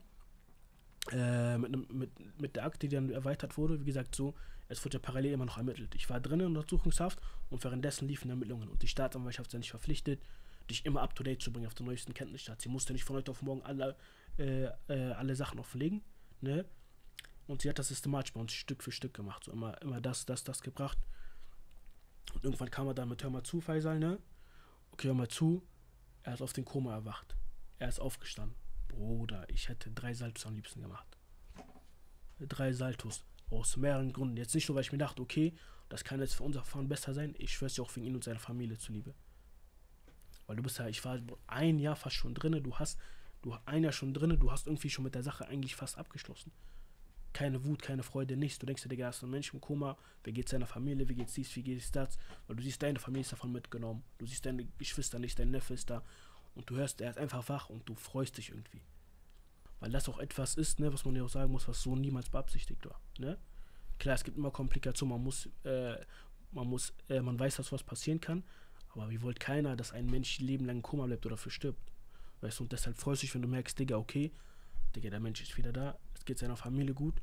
äh, mit, ne, mit, mit der Akte, die dann erweitert wurde, wie gesagt, so, es wurde ja parallel immer noch ermittelt. Ich war drinnen in Untersuchungshaft und währenddessen liefen Ermittlungen und die Staatsanwaltschaft ist ja nicht verpflichtet, dich immer up-to-date zu bringen auf den neuesten Kenntnisstand. Sie musste nicht von heute auf morgen alle, äh, äh, alle Sachen offenlegen, ne? Und sie hat das systematisch bei uns Stück für Stück gemacht. So immer, immer das, das, das gebracht. Und irgendwann kam er dann mit, hör mal zu, Faisal, ne? Okay, hör mal zu. Er ist auf den Koma erwacht. Er ist aufgestanden. Bruder, ich hätte drei Saltos am liebsten gemacht. Drei Saltos. Aus mehreren Gründen. Jetzt nicht nur, weil ich mir dachte, okay, das kann jetzt für unser Fahren besser sein. Ich schwör's dir auch wegen ihn und seiner Familie zuliebe. Weil du bist ja, ich war ein Jahr fast schon drinne. Du hast, du ein Jahr schon drinne. Du hast irgendwie schon mit der Sache eigentlich fast abgeschlossen. Keine Wut, keine Freude, nichts. Du denkst dir, Digga, ist ein Mensch im Koma. Wie geht's seiner Familie? Wie geht's dies? Wie geht's das? Weil du siehst, deine Familie ist davon mitgenommen. Du siehst deine Geschwister nicht, dein Neffe ist da. Und du hörst, er ist einfach wach und du freust dich irgendwie. Weil das auch etwas ist, ne, was man ja auch sagen muss, was so niemals beabsichtigt war. Ne? Klar, es gibt immer Komplikationen, man muss, äh, man muss, äh, man weiß, dass was passieren kann, aber wie wollt keiner, dass ein Mensch Leben lang im Koma bleibt oder verstirbt. Weißt du, und deshalb freust du dich, wenn du merkst, Digga, okay, Digga, der Mensch ist wieder da, es geht seiner Familie gut.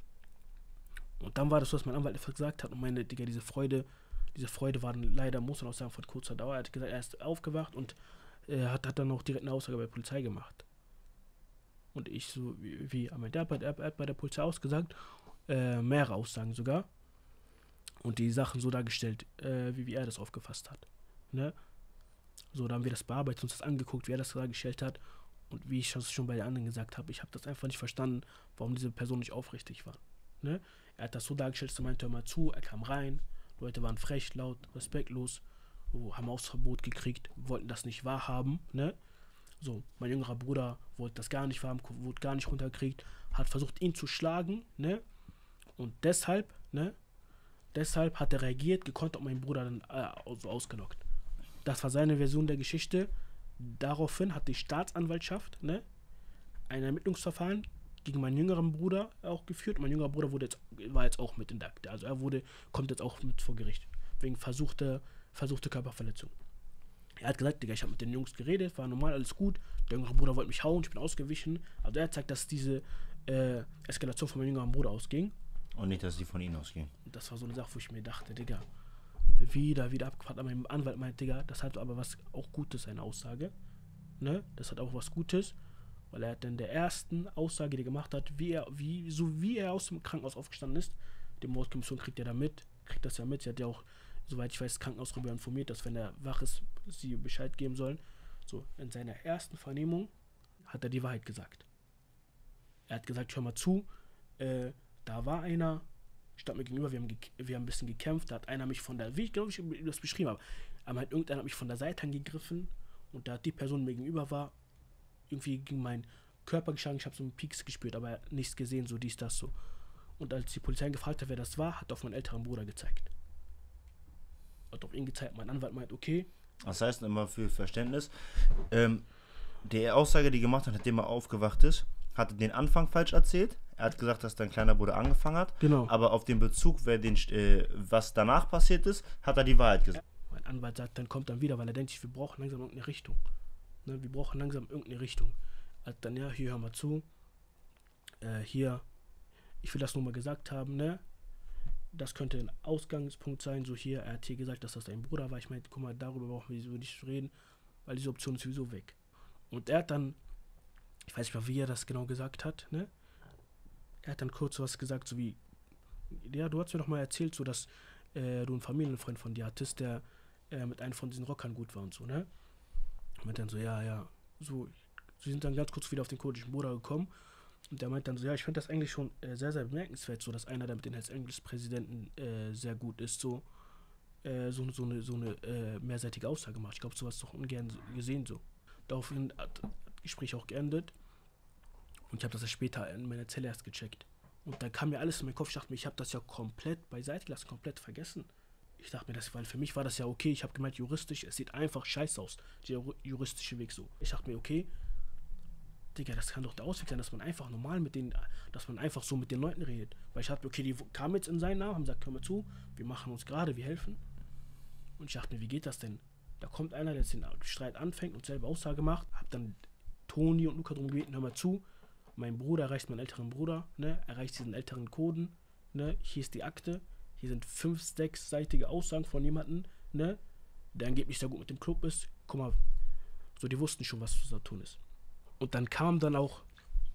Und dann war das so, was mein Anwalt einfach gesagt hat und meine, Digga, diese Freude, diese Freude war dann leider, muss man auch sagen, von kurzer Dauer. Er hat gesagt, er ist aufgewacht und äh, hat, hat dann auch direkt eine Aussage bei der Polizei gemacht. Und ich so, wie, wie er hat, er hat bei der Polizei ausgesagt, äh, mehrere Aussagen sogar. Und die Sachen so dargestellt, äh, wie, wie er das aufgefasst hat. Ne? So, da haben wir das bearbeitet, uns das angeguckt, wie er das dargestellt hat. Und wie ich das schon bei den anderen gesagt habe, ich habe das einfach nicht verstanden, warum diese Person nicht aufrichtig war. Ne? Er hat das so dargestellt, dass er meinte, hör mal zu, er kam rein, Leute waren frech, laut, respektlos, oh, haben Hausverbot gekriegt, wollten das nicht wahrhaben, ne? So, mein jüngerer Bruder wollte das gar nicht wahrhaben, wurde gar nicht runtergekriegt, hat versucht, ihn zu schlagen, ne? Und deshalb, ne? Deshalb hat er reagiert, gekonnt und meinen Bruder dann äh, so ausgelockt. Das war seine Version der Geschichte. Daraufhin hat die Staatsanwaltschaft, ne, ein Ermittlungsverfahren gegen meinen jüngeren Bruder auch geführt. Mein jüngerer Bruder wurde jetzt, war jetzt auch mit in der Akte. Also er wurde, kommt jetzt auch mit vor Gericht. Wegen versuchter, versuchte Körperverletzung. Er hat gesagt, Digga, ich habe mit den Jungs geredet, war normal, alles gut. Der jüngere Bruder wollte mich hauen, ich bin ausgewichen. Also er zeigt, dass diese äh, Eskalation von meinem jüngeren Bruder ausging. Und nicht, dass sie von ihnen ausging. Das war so eine Sache, wo ich mir dachte, Digga, wieder, wieder abgefahren. Aber mein Anwalt meint, Digga, das hat aber was auch Gutes, seine Aussage. Ne? Das hat auch was Gutes, weil er hat in der ersten Aussage, die er gemacht hat, wie er, wie, so wie er aus dem Krankenhaus aufgestanden ist, die Mordkommission kriegt er da mit, kriegt das ja mit. Sie hat ja auch, soweit ich weiß, das Krankenhaus darüber informiert, dass wenn er wach ist, sie Bescheid geben sollen. So, in seiner ersten Vernehmung hat er die Wahrheit gesagt. Er hat gesagt, hör mal zu, äh, da war einer, stand mir gegenüber, wir haben, wir haben ein bisschen gekämpft, da hat einer mich von der, wie ich glaube, ich das beschrieben habe, aber hat irgendeiner hat mich von der Seite angegriffen und da hat die Person mir gegenüber war, irgendwie gegen meinen Körper geschlagen, ich habe so einen Pieks gespürt, aber nichts gesehen, so dies, das, so. Und als die Polizei gefragt hat, wer das war, hat auf meinen älteren Bruder gezeigt. Hat auf ihn gezeigt, mein Anwalt meint, okay. Das heißt immer für Verständnis, ähm, die Aussage, die gemacht hat, nachdem er aufgewacht ist, hatte den Anfang falsch erzählt. Er hat gesagt, dass dein kleiner Bruder angefangen hat. Genau. Aber auf den Bezug, wer den, äh, was danach passiert ist, hat er die Wahrheit gesagt. Ja. Mein Anwalt sagt, dann kommt dann wieder, weil er denkt sich, wir brauchen langsam irgendeine Richtung. Ne, wir brauchen langsam irgendeine Richtung. Also dann, ja, hier, hör mal zu. Äh, hier, ich will das nur mal gesagt haben, ne? Das könnte ein Ausgangspunkt sein, so hier, er hat hier gesagt, dass das dein Bruder war. Ich meinte, guck mal, darüber brauchen wir so nicht reden, weil diese Option ist sowieso weg. Und er hat dann, ich weiß nicht mal, wie er das genau gesagt hat, ne? Er hat dann kurz was gesagt, so wie, ja, du hast mir doch mal erzählt, so dass äh, du einen Familienfreund von dir hattest, der äh, mit einem von diesen Rockern gut war und so, ne? Und dann so, ja, ja, so, sie sind dann ganz kurz wieder auf den kurdischen Bruder gekommen und der meint dann so, ja, ich finde das eigentlich schon äh, sehr, sehr bemerkenswert, so, dass einer, der mit den Hells Angels Präsidenten äh, sehr gut ist, so, äh, so, so eine, so eine äh, mehrseitige Aussage macht. Ich glaube, sowas ist doch ungern gesehen, so. Daraufhin hat das Gespräch auch geendet. Und ich habe das ja später in meiner Zelle erst gecheckt. Und da kam mir alles in meinen Kopf. Ich dachte mir, ich habe das ja komplett beiseite gelassen, komplett vergessen. Ich dachte mir, das, weil für mich war das ja okay. Ich habe gemeint, juristisch, es sieht einfach scheiße aus. Der juristische Weg so. Ich dachte mir, okay, Digga, das kann doch der Ausweg sein, dass man einfach normal mit denen, dass man einfach so mit den Leuten redet. Weil ich dachte mir, okay, die kamen jetzt in seinen Namen, haben gesagt, hör mal zu, wir machen uns gerade, wir helfen. Und ich dachte mir, wie geht das denn? Da kommt einer, der jetzt den Streit anfängt und selber Aussage macht. Hab dann Toni und Luca drum gebeten, hör mal zu. Mein Bruder erreicht meinen älteren Bruder, ne, erreicht diesen älteren Coden, ne, hier ist die Akte, hier sind fünf, sechsseitige Aussagen von jemandem, ne, der angeblich sehr gut mit dem Club ist. Guck mal, so, die wussten schon, was zu tun ist. Und dann kam dann auch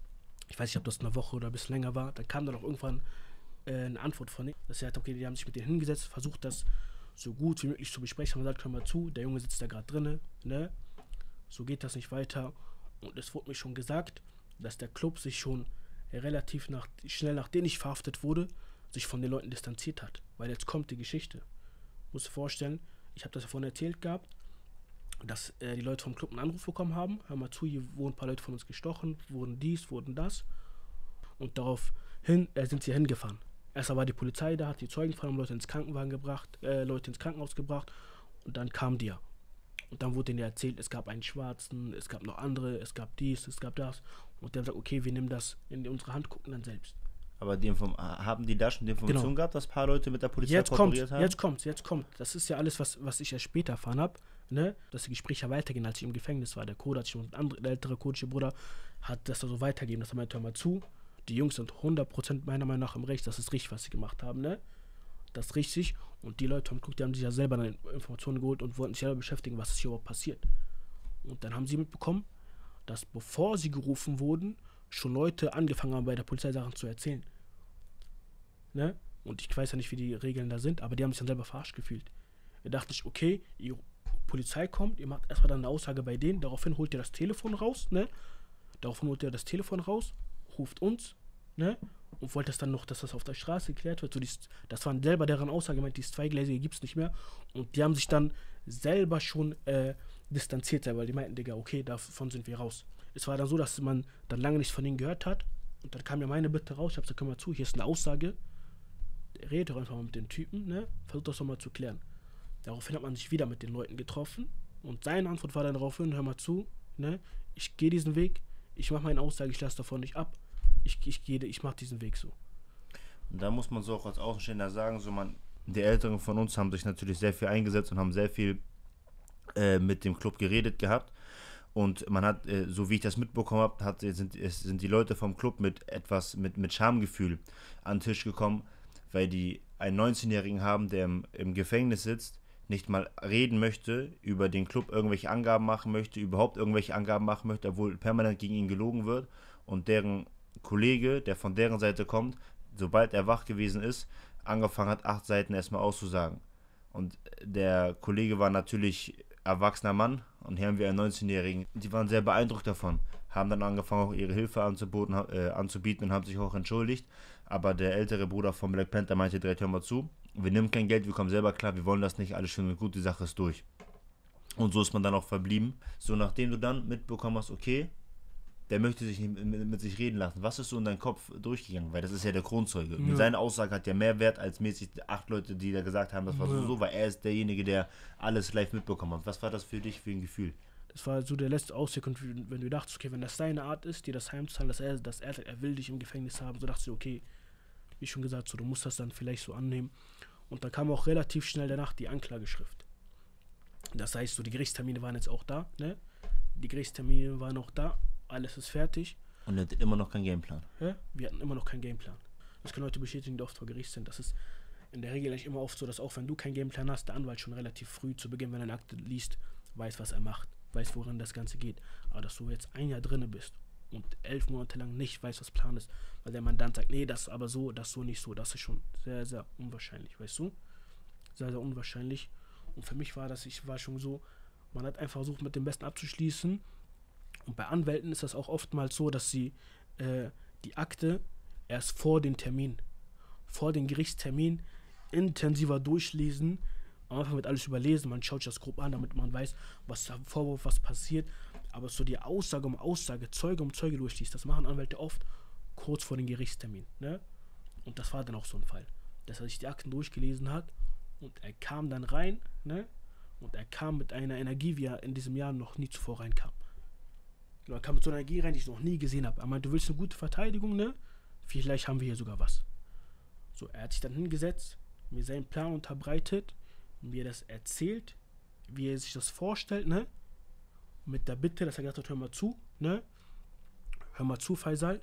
Ich weiß nicht, ob das eine Woche oder ein bisschen länger war. Dann kam dann auch irgendwann äh, eine Antwort von ihm. Das heißt, okay, die haben sich mit denen hingesetzt, versucht das so gut wie möglich zu besprechen. Haben gesagt, hör mal zu, der Junge sitzt da gerade drinne, ne? So geht das nicht weiter. Und es wurde mir schon gesagt, dass der Club sich schon relativ nach, schnell nachdem ich verhaftet wurde, sich von den Leuten distanziert hat. Weil jetzt kommt die Geschichte. Musst dir vorstellen, ich habe das ja vorhin erzählt gehabt, dass äh, die Leute vom Club einen Anruf bekommen haben. Hör mal zu, hier wurden ein paar Leute von uns gestochen, wurden dies, wurden das. Und daraufhin äh, sind sie hingefahren. Erst war die Polizei da, hat die Zeugen von Leute ins Krankenwagen gebracht, äh, Leute ins Krankenhaus gebracht. Und dann kam die ja. Und dann wurde denen erzählt, es gab einen Schwarzen, es gab noch andere, es gab dies, es gab das. Und der sagt, okay, wir nehmen das in unsere Hand, gucken dann selbst. Aber die Inform- haben die da schon die Information Genau. gehabt, dass ein paar Leute mit der Polizei Jetzt kommt, kooperiert haben? jetzt kommt, jetzt kommt. Das ist ja alles, was, was ich erst später erfahren habe, ne? Dass die Gespräche weitergehen, als ich im Gefängnis war. Der Koda, und andere, der ältere kurdische Bruder, hat das da so weitergegeben, dass er meinte, hör mal zu, die Jungs sind hundert Prozent meiner Meinung nach im Recht, das ist richtig, was sie gemacht haben, ne? Das ist richtig. Und die Leute vom Club, die haben sich ja selber dann Informationen geholt und wollten sich selber beschäftigen, was ist hier überhaupt passiert. Und dann haben sie mitbekommen, dass bevor sie gerufen wurden, schon Leute angefangen haben, bei der Polizei Sachen zu erzählen. Ne? Und ich weiß ja nicht, wie die Regeln da sind, aber die haben sich dann selber verarscht gefühlt. Da dachte ich, okay, die Polizei kommt, ihr macht erstmal dann eine Aussage bei denen, daraufhin holt ihr das Telefon raus, ne? Daraufhin holt ihr das Telefon raus, ruft uns, ne? Und wollte das dann noch, dass das auf der Straße geklärt wird. So dies, das waren selber deren Aussage, meint, dieses Zweigleisige gibt es nicht mehr. Und die haben sich dann selber schon äh, distanziert, weil die meinten, Digga, okay, davon sind wir raus. Es war dann so, dass man dann lange nichts von denen gehört hat. Und dann kam ja meine Bitte raus, ich hab gesagt, komm mal zu, hier ist eine Aussage. Redet doch einfach mal mit den Typen, ne? Versucht das doch mal zu klären. Daraufhin hat man sich wieder mit den Leuten getroffen. Und seine Antwort war dann daraufhin, hör mal zu, ne? Ich gehe diesen Weg, ich mache meine Aussage, ich lasse davon nicht ab. Ich, ich gehe, ich mache diesen Weg so. Und da muss man so auch als Außenstehender sagen, so man, die Älteren von uns haben sich natürlich sehr viel eingesetzt und haben sehr viel äh, mit dem Club geredet gehabt. Und man hat, äh, so wie ich das mitbekommen habe, hat, sind, sind die Leute vom Club mit etwas, mit, mit Schamgefühl an den Tisch gekommen, weil die einen neunzehnjährigen haben, der im, im Gefängnis sitzt, nicht mal reden möchte, über den Club irgendwelche Angaben machen möchte, überhaupt irgendwelche Angaben machen möchte, obwohl permanent gegen ihn gelogen wird. Und deren Kollege, der von deren Seite kommt, sobald er wach gewesen ist, angefangen hat, acht Seiten erstmal auszusagen. Und der Kollege war natürlich erwachsener Mann und hier haben wir einen neunzehnjährigen. Die waren sehr beeindruckt davon, haben dann angefangen, auch ihre Hilfe anzubieten, äh, anzubieten und haben sich auch entschuldigt. Aber der ältere Bruder von Black Panther meinte direkt, hör mal zu, wir nehmen kein Geld, wir kommen selber klar, wir wollen das nicht, alles schön und gut, die Sache ist durch. Und so ist man dann auch verblieben. So, nachdem du dann mitbekommen hast, okay, der möchte sich nicht mit, mit sich reden lassen. Was ist so in deinem Kopf durchgegangen? Weil das ist ja der Kronzeuge. Ja. Seine Aussage hat ja mehr Wert als mäßig acht Leute, die da gesagt haben, das war ja. so, so, weil er ist derjenige, der alles live mitbekommen hat. Was war das für dich für ein Gefühl? Das war so der letzte Ausweg, und wenn du dachtest, okay, wenn das seine Art ist, dir das heimzahlen, dass er, dass er sagt, er will dich im Gefängnis haben, so dachtest du, okay, wie schon gesagt, so, du musst das dann vielleicht so annehmen. Und dann kam auch relativ schnell danach die Anklageschrift. Das heißt, so die Gerichtstermine waren jetzt auch da, ne? Die Gerichtstermine waren auch da, alles ist fertig. Und er hat immer noch keinen Gameplan. Ja? Wir hatten immer noch keinen Gameplan. Das können Leute bestätigen, die oft vor Gericht sind. Das ist in der Regel eigentlich immer oft so, dass auch wenn du keinen Gameplan hast, der Anwalt schon relativ früh zu Beginn, wenn er eine Akte liest, weiß, was er macht, weiß, woran das Ganze geht. Aber dass du jetzt ein Jahr drinne bist und elf Monate lang nicht weißt, was Plan ist, weil der Mandant sagt, nee, das ist aber so, das so nicht so, das ist schon sehr, sehr unwahrscheinlich, weißt du? Sehr, sehr unwahrscheinlich. Und für mich war das, ich war schon so, man hat einfach versucht, mit dem Besten abzuschließen. Und bei Anwälten ist das auch oftmals so, dass sie äh, die Akte erst vor dem Termin, vor dem Gerichtstermin intensiver durchlesen. Am Anfang wird alles überlesen, man schaut sich das grob an, damit man weiß, was der Vorwurf, was passiert. Aber so die Aussage um Aussage, Zeuge um Zeuge durchliest, das machen Anwälte oft kurz vor dem Gerichtstermin. Ne? Und das war dann auch so ein Fall, dass er sich die Akten durchgelesen hat und er kam dann rein, ne? Und er kam mit einer Energie, wie er in diesem Jahr noch nie zuvor reinkam. Er kam mit so einer Energie rein, die ich noch nie gesehen habe. Er meinte, du willst eine gute Verteidigung, ne? Vielleicht haben wir hier sogar was. So, er hat sich dann hingesetzt, mir seinen Plan unterbreitet, mir das erzählt, wie er sich das vorstellt, ne? Mit der Bitte, dass er gesagt hat, hör mal zu, ne? Hör mal zu, Faisal.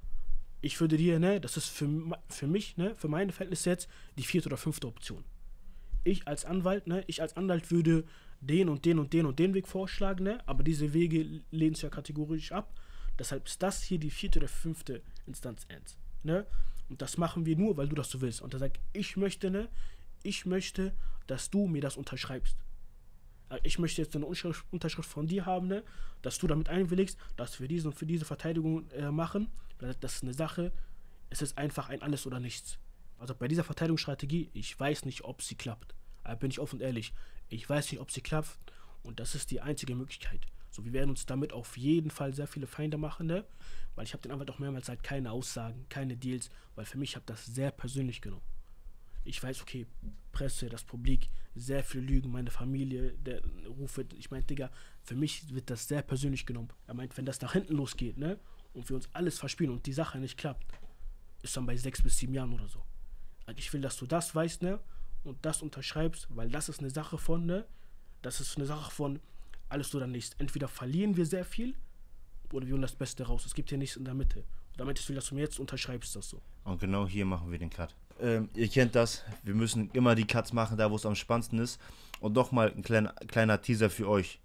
Ich würde dir, ne, das ist für, für mich, ne, für meine Verhältnisse jetzt die vierte oder fünfte Option. Ich als Anwalt, ne, ich als Anwalt würde den und den und den und den Weg vorschlagen, ne, aber diese Wege lehnst du ja kategorisch ab. Deshalb ist das hier die vierte oder fünfte Instanz ernst. Ne? Und das machen wir nur, weil du das so willst. Und er sagt, ich möchte, ne, ich möchte, dass du mir das unterschreibst. Ich möchte jetzt eine Unterschrift von dir haben, ne, dass du damit einwilligst, dass wir diese und für diese Verteidigung äh, machen. Das ist eine Sache, es ist einfach ein Alles oder Nichts. Also bei dieser Verteidigungsstrategie, ich weiß nicht, ob sie klappt. Aber bin ich offen und ehrlich, ich weiß nicht, ob sie klappt und das ist die einzige Möglichkeit. So, wir werden uns damit auf jeden Fall sehr viele Feinde machen, ne? Weil ich habe den Anwalt auch mehrmals gesagt, keine Aussagen, keine Deals, weil für mich habe das sehr persönlich genommen. Ich weiß, okay, Presse, das Publik, sehr viel Lügen, meine Familie, der Ruf wird, ich meine, Digga, für mich wird das sehr persönlich genommen. Er meint, wenn das nach hinten losgeht, ne, und wir uns alles verspielen und die Sache nicht klappt, ist dann bei sechs bis sieben Jahren oder so. Also ich will, dass du das weißt, ne, und das unterschreibst, weil das ist eine Sache von, ne, das ist eine Sache von alles oder nichts. Entweder verlieren wir sehr viel oder wir holen das Beste raus. Es gibt hier nichts in der Mitte. Und damit ich will, dass du mir jetzt unterschreibst, das so. Und genau hier machen wir den Cut. Ähm, ihr kennt das, wir müssen immer die Cuts machen, da wo es am spannendsten ist. Und nochmal ein kleiner, kleiner Teaser für euch.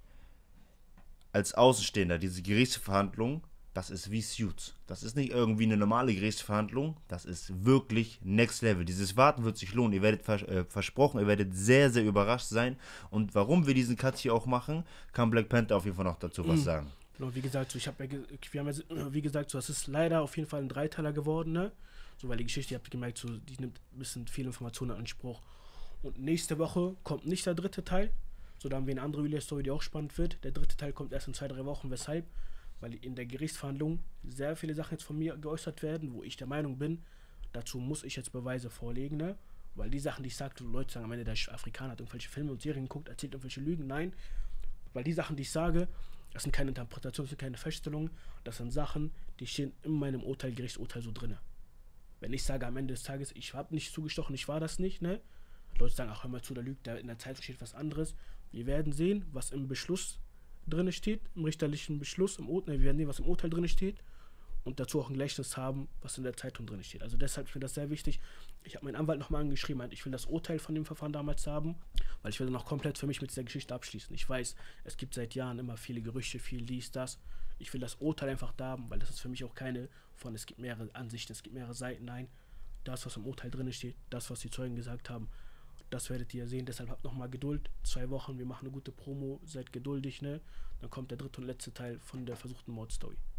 Als Außenstehender, diese Gerichtsverhandlung, das ist wie Suits. Das ist nicht irgendwie eine normale Gerichtsverhandlung, das ist wirklich Next Level. Dieses Warten wird sich lohnen, ihr werdet vers- äh, versprochen, ihr werdet sehr, sehr überrascht sein. Und warum wir diesen Cut hier auch machen, kann Black Panther auf jeden Fall noch dazu was sagen. Genau, wie gesagt, so, ich habe ja, wir haben ja, wie gesagt, so, das ist leider auf jeden Fall ein Dreiteiler geworden, ne? So, weil die Geschichte, ihr habt gemerkt, so, die nimmt ein bisschen viel Informationen in Anspruch. Und nächste Woche kommt nicht der dritte Teil. So, da haben wir eine andere Real-Story, die auch spannend wird. Der dritte Teil kommt erst in zwei, drei Wochen. Weshalb? Weil in der Gerichtsverhandlung sehr viele Sachen jetzt von mir geäußert werden, wo ich der Meinung bin, dazu muss ich jetzt Beweise vorlegen, ne? Weil die Sachen, die ich sagte, Leute sagen am Ende, der Afrikaner hat irgendwelche Filme und Serien geguckt, erzählt irgendwelche Lügen. Nein, weil die Sachen, die ich sage, das sind keine Interpretationen, das sind keine Feststellungen, das sind Sachen, die stehen in meinem Urteil, Gerichtsurteil so drin. Wenn ich sage am Ende des Tages, ich habe nicht zugestochen, ich war das nicht, ne? Leute sagen, ach, hör mal zu, da lügt, da in der Zeitung steht was anderes. Wir werden sehen, was im Beschluss drin steht, im richterlichen Beschluss, im Urteil, wir werden sehen, was im Urteil drin steht und dazu auch ein Gleichnis haben, was in der Zeitung drin steht. Also deshalb ist mir das sehr wichtig. Ich habe meinen Anwalt nochmal angeschrieben, ich will das Urteil von dem Verfahren damals haben, weil ich will dann auch komplett für mich mit dieser Geschichte abschließen. Ich weiß, es gibt seit Jahren immer viele Gerüchte, viel dies, das. Ich will das Urteil einfach da haben, weil das ist für mich auch keine von, es gibt mehrere Ansichten, es gibt mehrere Seiten. Nein, das, was im Urteil drin steht, das, was die Zeugen gesagt haben, das werdet ihr sehen. Deshalb habt nochmal Geduld. Zwei Wochen, wir machen eine gute Promo, seid geduldig, ne? Dann kommt der dritte und letzte Teil von der versuchten Mordstory.